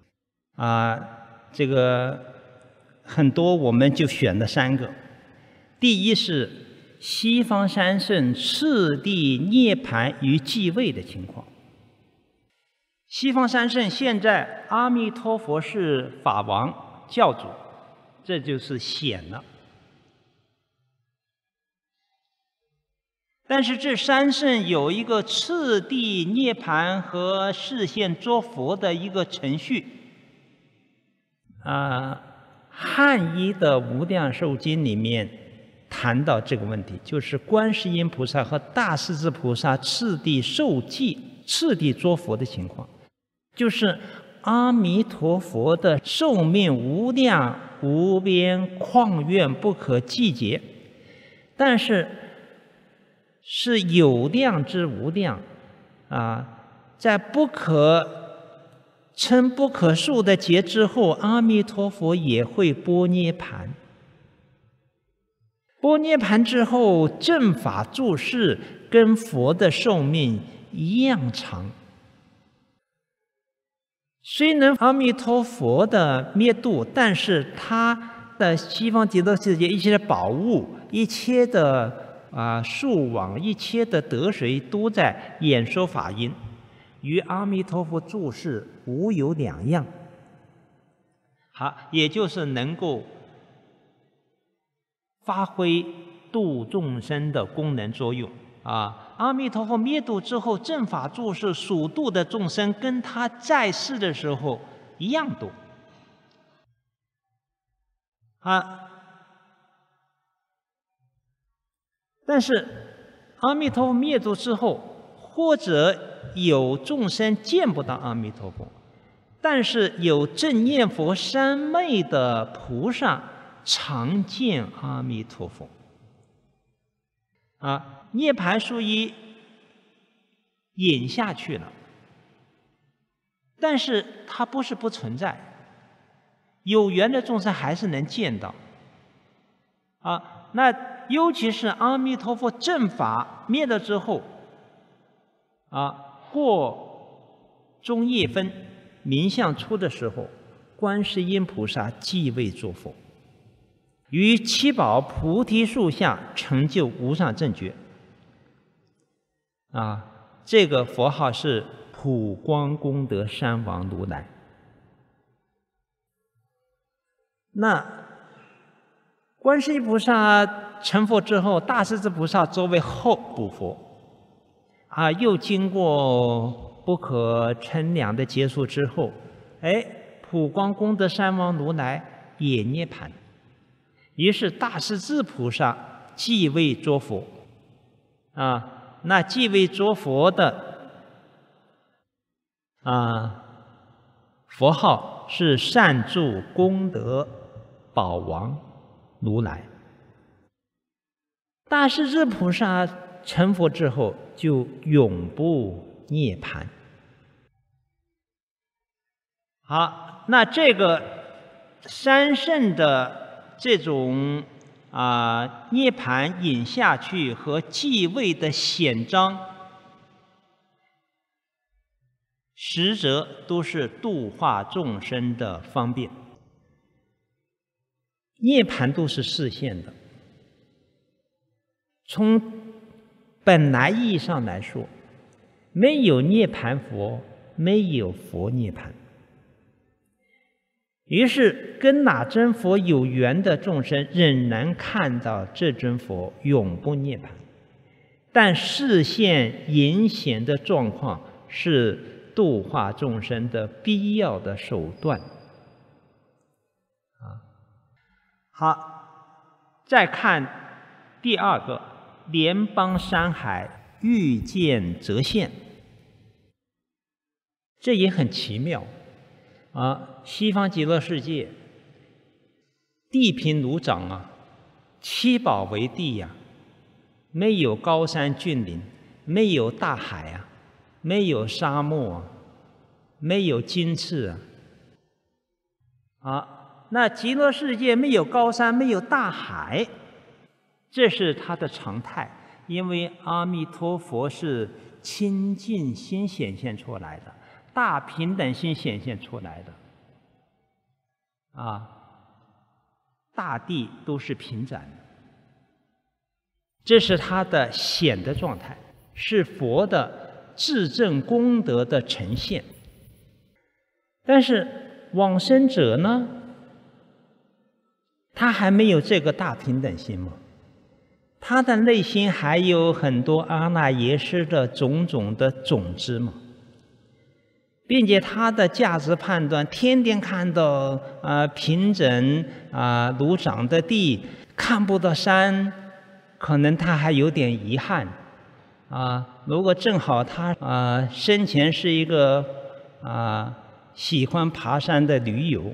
这个很多我们就选了3个。第一是西方三圣次第涅槃与继位的情况。西方三圣现在阿弥陀佛是法王教主，这就是显了。但是这3圣有一个次第涅槃和示现作佛的一个程序。汉译的《无量寿经》里面谈到这个问题，就是观世音菩萨和大势至菩萨次第受记、次第作佛的情况。就是阿弥陀佛的寿命无量无边旷远不可计劫，但是是有量之无量，在不可成不可数的劫之后，阿弥陀佛也会般涅盘。般涅盘之后，正法住世跟佛的寿命一样长。虽然阿弥陀佛的灭度，但是他的西方极乐世界一切的宝物、一切的树网、一切的得水，都在演说法音，与阿弥陀佛住世无有两样。好，也就是能够发挥度众生的功能作用阿弥陀佛灭度之后，正法住世所度的众生跟他在世的时候一样多但是阿弥陀佛灭度之后，或者有众生见不到阿弥陀佛，但是有正念佛三昧的菩萨常见阿弥陀佛涅槃属于引下去了，但是它不是不存在，有缘的众生还是能见到那尤其是阿弥陀佛正法灭了之后过中夜分明相出的时候，观世音菩萨即位作佛，于七宝菩提树下成就无上正觉这个佛号是普光功德山王如来。那观世音菩萨成佛之后，大势至菩萨作为后补佛又经过不可称量的劫数之后，普光功德山王如来也涅槃，于是大势至菩萨即位作佛那即位作佛的佛号是善住功德宝王如来。大势至菩萨成佛之后就永不涅槃。好，那这个三圣的这种涅槃引下去和继位的显彰，实则都是度化众生的方便。涅槃都是示现的，从本来意义上来说，没有涅槃佛，没有佛涅槃。于是跟哪尊佛有缘的众生仍然看到这尊佛永不涅槃，但示现引显的状况是度化众生的必要的手段好，再看第二个，莲邦山海遇见则现，这也很奇妙西方极乐世界地平如掌七宝为地没有高山峻岭，没有大海没有沙漠没有金翅那极乐世界没有高山，没有大海，这是它的常态，因为阿弥陀佛是清净心显现出来的，大平等心显现出来的大地都是平展的，这是它的显的状态，是佛的至正功德的呈现。但是往生者呢，他还没有这个大平等心嘛，他的内心还有很多阿赖耶识的种种的种子嘛，并且他的价值判断天天看到平整如掌的地，看不到山，可能他还有点遗憾如果正好他生前是一个喜欢爬山的驴友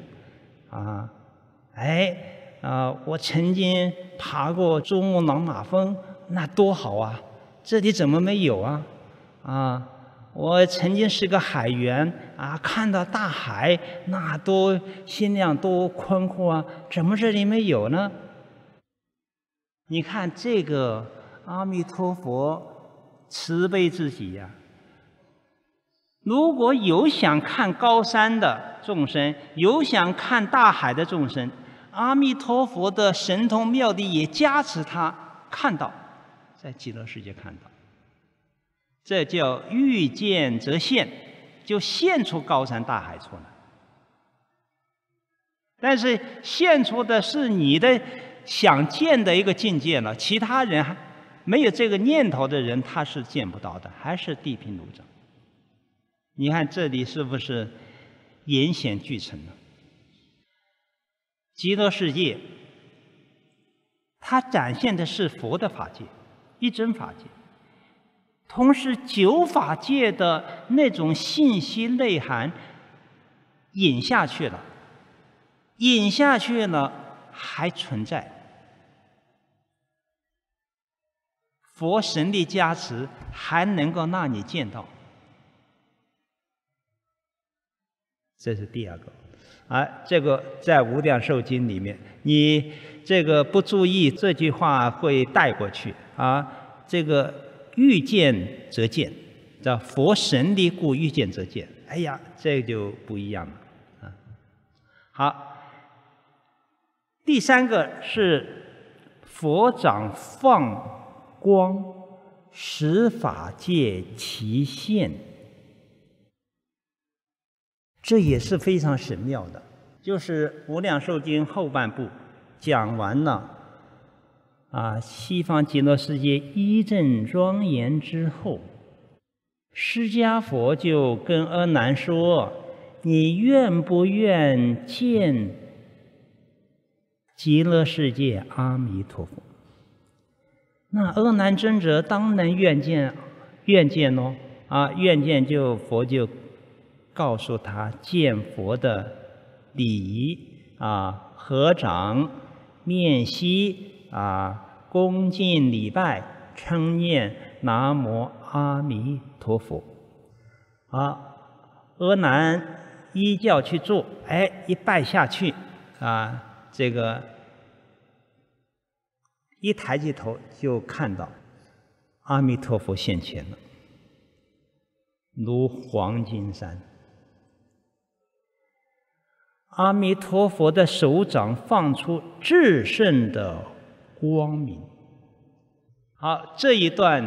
我曾经爬过珠穆朗玛峰，那多好这里怎么没有我曾经是个海员啊，看到大海那多心量多宽阔啊，怎么这里没有呢？你看这个阿弥陀佛慈悲自己呀。如果有想看高山的众生，有想看大海的众生，阿弥陀佛的神通妙力也加持他看到，在极乐世界看到。这叫欲见则现，就现出高山大海出来。但是现出的是你的想见的一个境界了，其他人没有这个念头的人，他是见不到的，还是地平如掌。你看这里是不是言显俱成呢？极乐世界，它展现的是佛的法界，一真法界。同时九法界的那种信息内涵引下去了，引下去了还存在。佛神力加持，还能够让你见到。这是第二个。这个在《无量寿经》里面，你这个不注意，这句话会带过去这个欲见则见，叫佛神力故欲见则见。哎呀，这就不一样了好，第三个是佛掌放光，使法界齐现。这也是非常神妙的，就是《无量寿经》后半部讲完了西方极乐世界一正庄严之后，释迦佛就跟阿难说：“你愿不愿见极乐世界阿弥陀佛？”那阿难尊者当然愿见哦愿见，佛就告诉他见佛的礼仪合掌、面悉恭敬礼拜、称念南无阿弥陀佛。阿难依教去做，一拜下去这个一抬起头就看到阿弥陀佛现前了，如黄金山。阿弥陀佛的手掌放出至圣的光明。好，这一段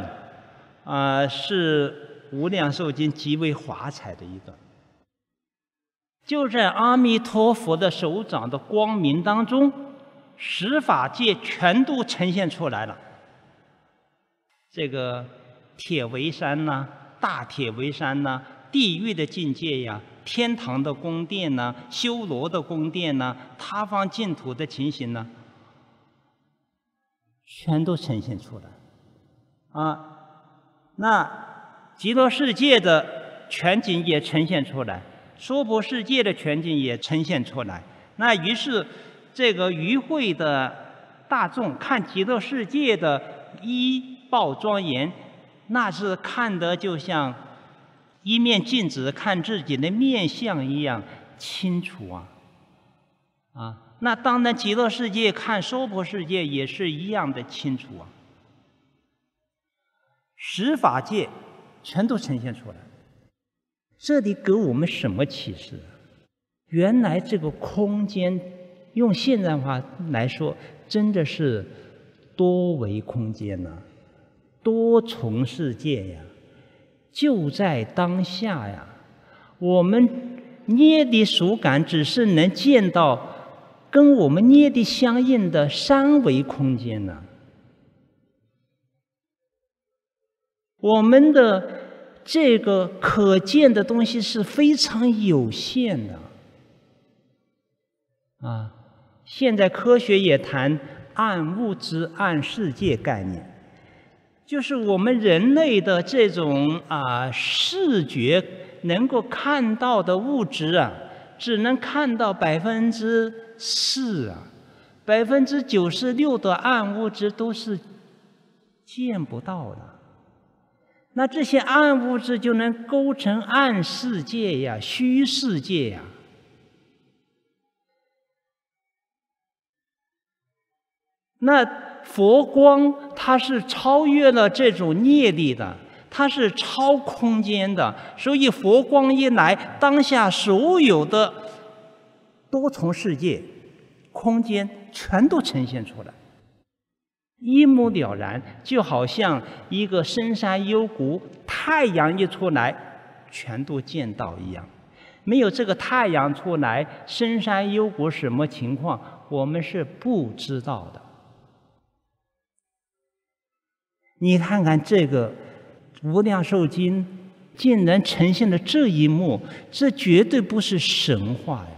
是《无量寿经》极为华彩的一段。就在阿弥陀佛的手掌的光明当中，十法界全都呈现出来了。这个铁围山大铁围山地狱的境界呀，天堂的宫殿修罗的宫殿他方净土的情形全都呈现出来那极乐世界的全景也呈现出来，娑婆世界的全景也呈现出来。那于是这个与会的大众看极乐世界的一报庄严，那是看得就像一面镜子看自己的面相一样清楚那当然极乐世界看娑婆世界也是一样的清楚十法界全都呈现出来。这里给我们什么启示？原来这个空间用现代话来说，真的是多维空间多重世界呀，就在当下呀。我们捏的手感只是能见到跟我们捏的相应的三维空间我们的这个可见的东西是非常有限的现在科学也谈暗物质、暗世界概念，就是我们人类的这种视觉能够看到的物质只能看到4%，96%的暗物质都是见不到的。 那这些暗物质就能构成暗世界呀、虚世界呀。那佛光它是超越了这种业力的，它是超空间的，所以佛光一来，当下所有的多重世界、空间全都呈现出来，一目了然，就好像一个深山幽谷，太阳一出来，全都见到一样。没有这个太阳出来，深山幽谷什么情况，我们是不知道的。你看看这个《无量寿经》，竟然呈现了这一幕，这绝对不是神话呀！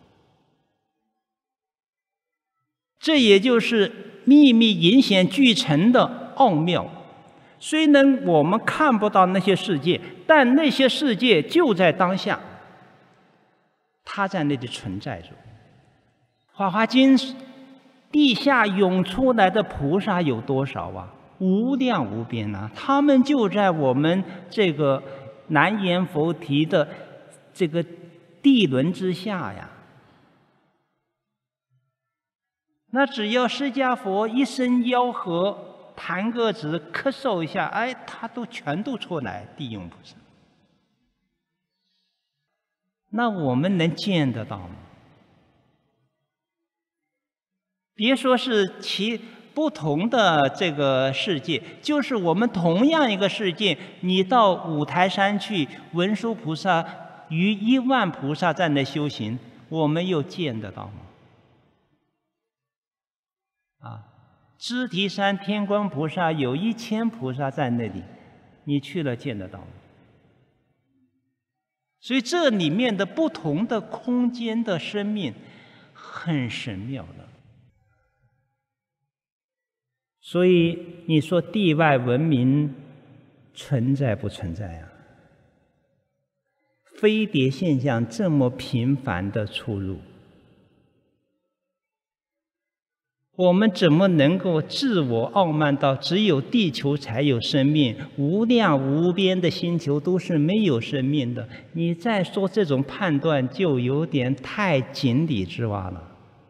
这也就是秘密隐显具成的奥妙。虽然我们看不到那些世界，但那些世界就在当下，它在那里存在着。《法华经》地下涌出来的菩萨有多少啊？无量无边啊！他们就在我们这个南阎浮提的这个地轮之下呀。那只要释迦佛一伸吆喝，弹个指，咳嗽一下，哎，他都全都出来，地涌菩萨。那我们能见得到吗？别说是其不同的这个世界，就是我们同样一个世界，你到五台山去，文殊菩萨与1万菩萨在那修行，我们又见得到吗？支提山天光菩萨有1000菩萨在那里，你去了见得到吗？所以这里面的不同的空间的生命很神妙的。所以你说地外文明存在不存在啊？飞碟现象这么频繁的出入，我们怎么能够自我傲慢到只有地球才有生命，无量无边的星球都是没有生命的？你再说这种判断就有点太井底之蛙了。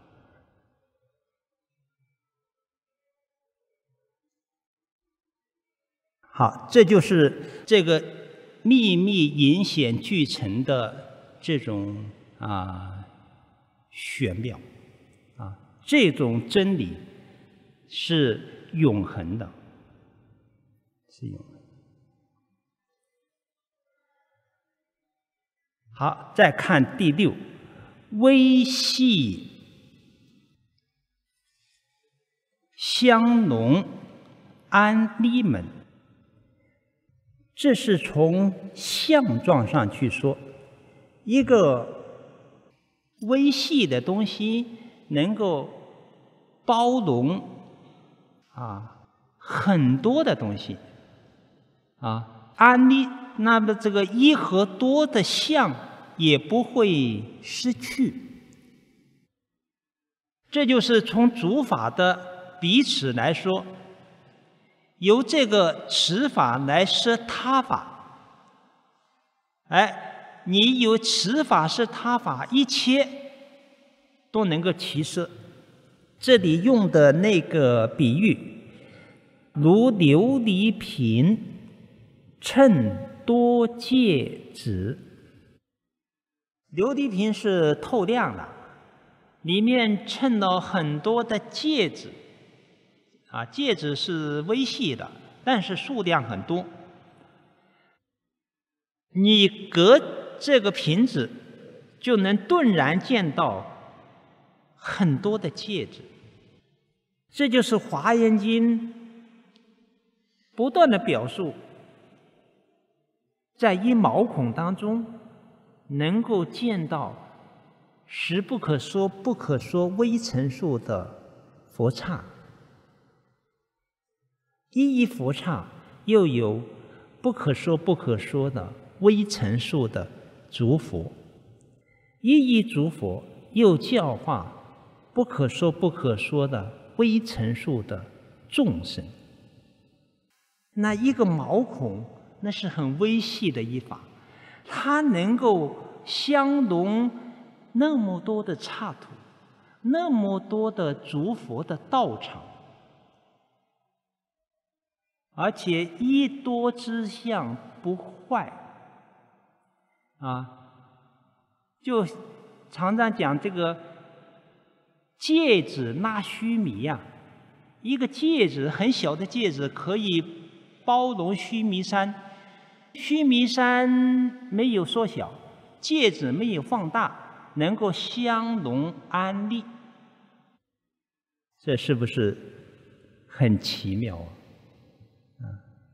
好，这就是这个秘密隐显具成的这种玄妙这种真理是永恒的，是永恒。好，再看第6，微细香浓安利门。这是从相状上去说，一个微细的东西能够包容很多的东西安利，那么这个一和多的相也不会失去。这就是从诸法的彼此来说，由这个此法来摄他法，你有此法摄他法，一切都能够齐摄。这里用的那个比喻，如琉璃瓶称多芥子。琉璃瓶是透亮的，里面称了很多的芥子。芥子是微细的，但是数量很多。你隔这个瓶子，就能顿然见到很多的芥子。这就是《华严经》不断的表述，在一毛孔当中能够见到实不可说、不可说微尘数的佛刹。一佛刹又有不可说不可说的微尘数的诸佛，一诸佛又教化不可说不可说的微尘数的众生。那一个毛孔那是很微细的一法，它能够相融那么多的刹土，那么多的诸佛的道场，而且一多之相不坏就常常讲这个芥子纳须弥呀，一个芥子很小的芥子可以包容须弥山，须弥山没有缩小，芥子没有放大，能够相容安立，这是不是很奇妙啊？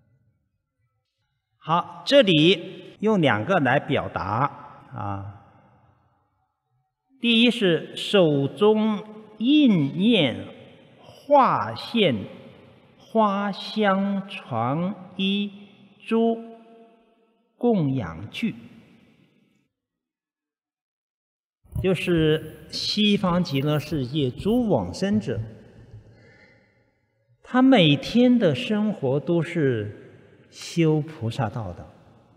好，这里用2个来表达第一是手中印念化现花香床衣诸供养具，就是西方极乐世界诸往生者，他每天的生活都是修菩萨道的。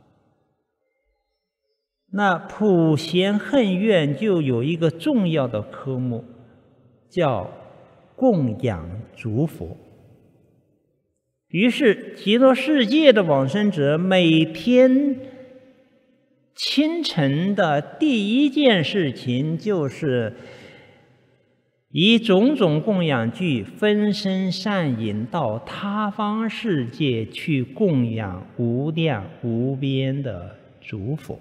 那普贤恨愿就有一个重要的科目，叫供养诸佛。于是极乐世界的往生者每天清晨的第一件事情，就是以种种供养具分身善引到他方世界去供养无量无边的诸佛。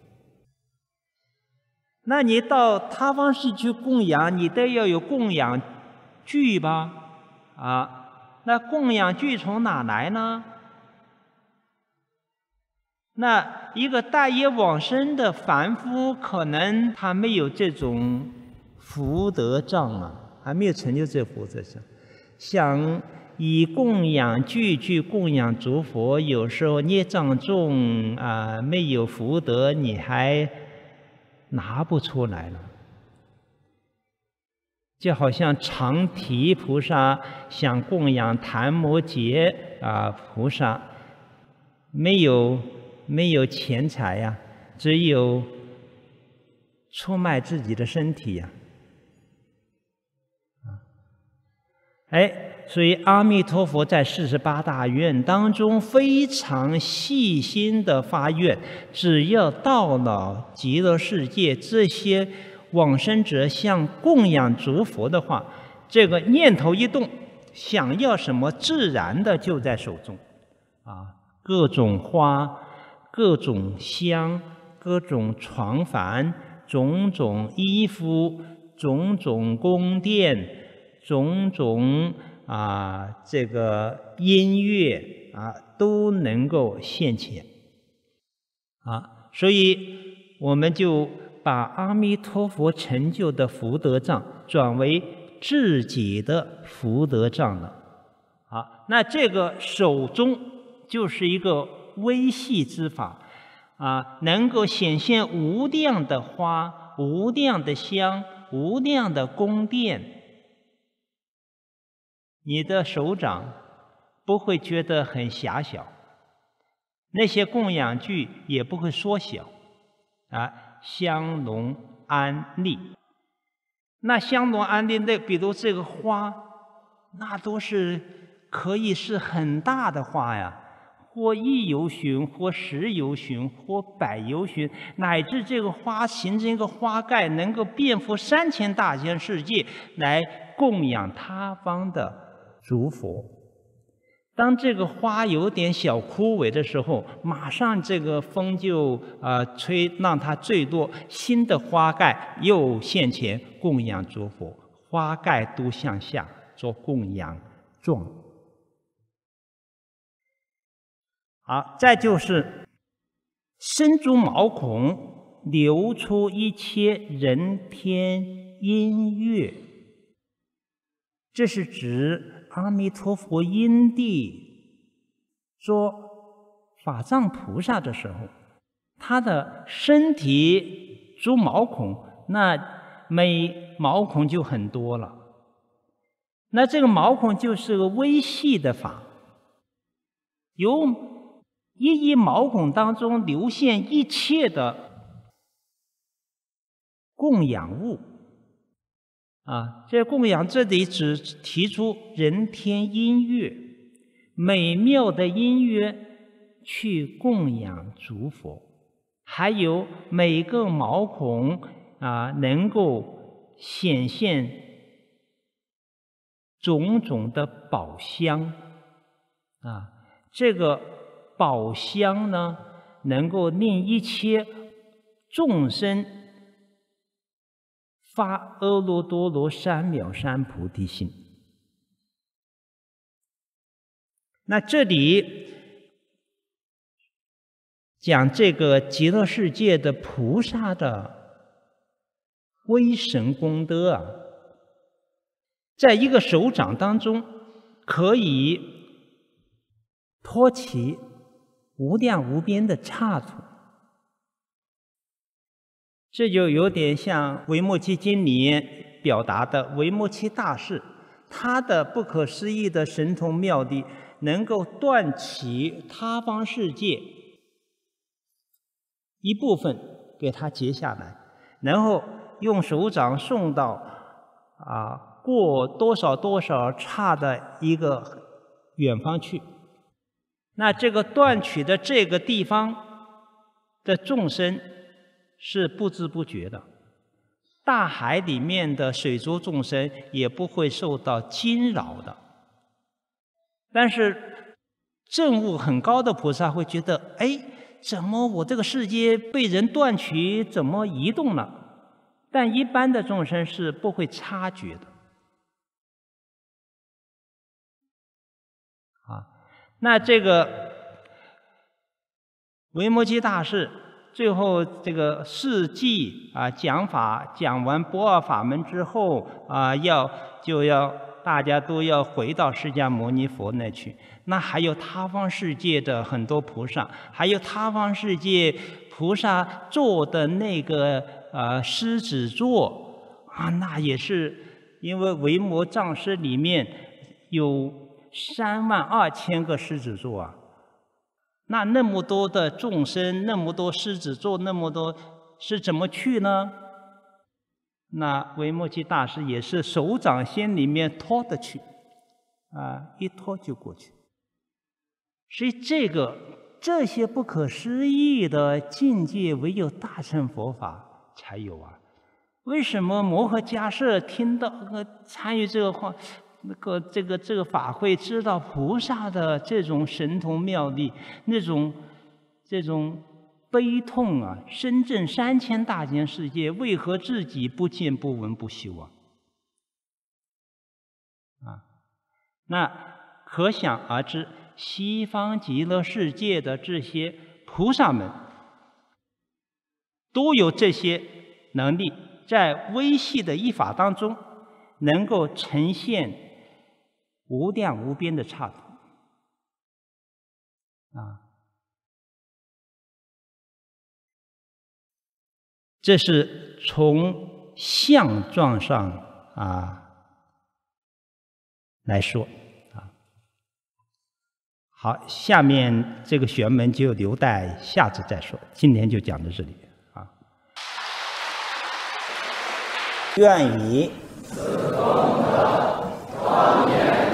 那你到他方世去供养，你得要有供养具吧？那供养具从哪来呢？那一个大业往生的凡夫，可能他没有这种福德障还没有成就这福德障，想以供养具去供养诸佛，有时候孽障重没有福德，你还拿不出来了。就好像常提菩萨想供养檀摩羯菩萨，没有钱财只有出卖自己的身体所以阿弥陀佛在48大愿当中非常细心的发愿，只要到了极乐世界，这些往生者想供养诸佛的话，这个念头一动，想要什么自然的就在手中各种花、各种香、各种床幡、种种衣服、种种宫殿、种种这个音乐都能够现前所以我们就把阿弥陀佛成就的福德障转为自己的福德障了那这个手中就是一个微细之法能够显现无量的花、无量的香、无量的宫殿，你的手掌不会觉得很狭小，那些供养具也不会缩小相融安立。那相融安立的，比如这个花，那都是可以是很大的花或1由旬，或10由旬，或100由旬，乃至这个花形成一个花盖，能够遍覆3000大千世界，来供养他方的诸佛。当这个花有点小枯萎的时候，马上这个风就吹，让它坠落，新的花盖又现前供养诸佛，花盖都向下做供养状。好，再就是身诸毛孔，流出一切人天音乐，这是指阿弥陀佛因地做法藏菩萨的时候，他的身体诸毛孔，那每毛孔就很多了。那这个毛孔就是个微细的法，由一毛孔当中流现一切的供养物啊，这供养这里只提出人天音乐，美妙的音乐去供养诸佛，还有每个毛孔啊能够显现种种的宝香啊，这个宝香呢，能够令一切众生发阿耨多罗三藐三菩提心。那这里讲这个极乐世界的菩萨的威神功德啊，在一个手掌当中可以托起无量无边的刹土，这就有点像《维摩诘经》里面表达的维摩诘大士，他的不可思议的神通妙力，能够断起他方世界一部分给他截下来，然后用手掌送到过多少多少刹的一个远方去。那这个断取的这个地方的众生是不知不觉的，大海里面的水族众生也不会受到惊扰的。但是证悟很高的菩萨会觉得，哎，怎么我这个世界被人断取，怎么移动了？但一般的众生是不会察觉的。那这个维摩诘大士最后这个4季讲法讲完不二法门之后就要大家都要回到释迦牟尼佛那去。那还有他方世界的很多菩萨，还有他方世界菩萨坐的那个狮子座那也是因为维摩藏师里面有32000个狮子座那么多的众生，那么多狮子座，那么多是怎么去呢？那维摩诘大师也是手掌心里面托得去一托就过去。所以这些不可思议的境界，唯有大乘佛法才有为什么摩诃迦叶听到参与这个法会，知道菩萨的这种神通妙力，这种悲痛深圳3000大千世界，为何自己不见不闻不修那可想而知，西方极乐世界的这些菩萨们都有这些能力，在微细的一法当中能够呈现无量无边的刹土这是从相状上来说好，下面这个玄门就留待下次再说，今天就讲到这里愿以此功德庄严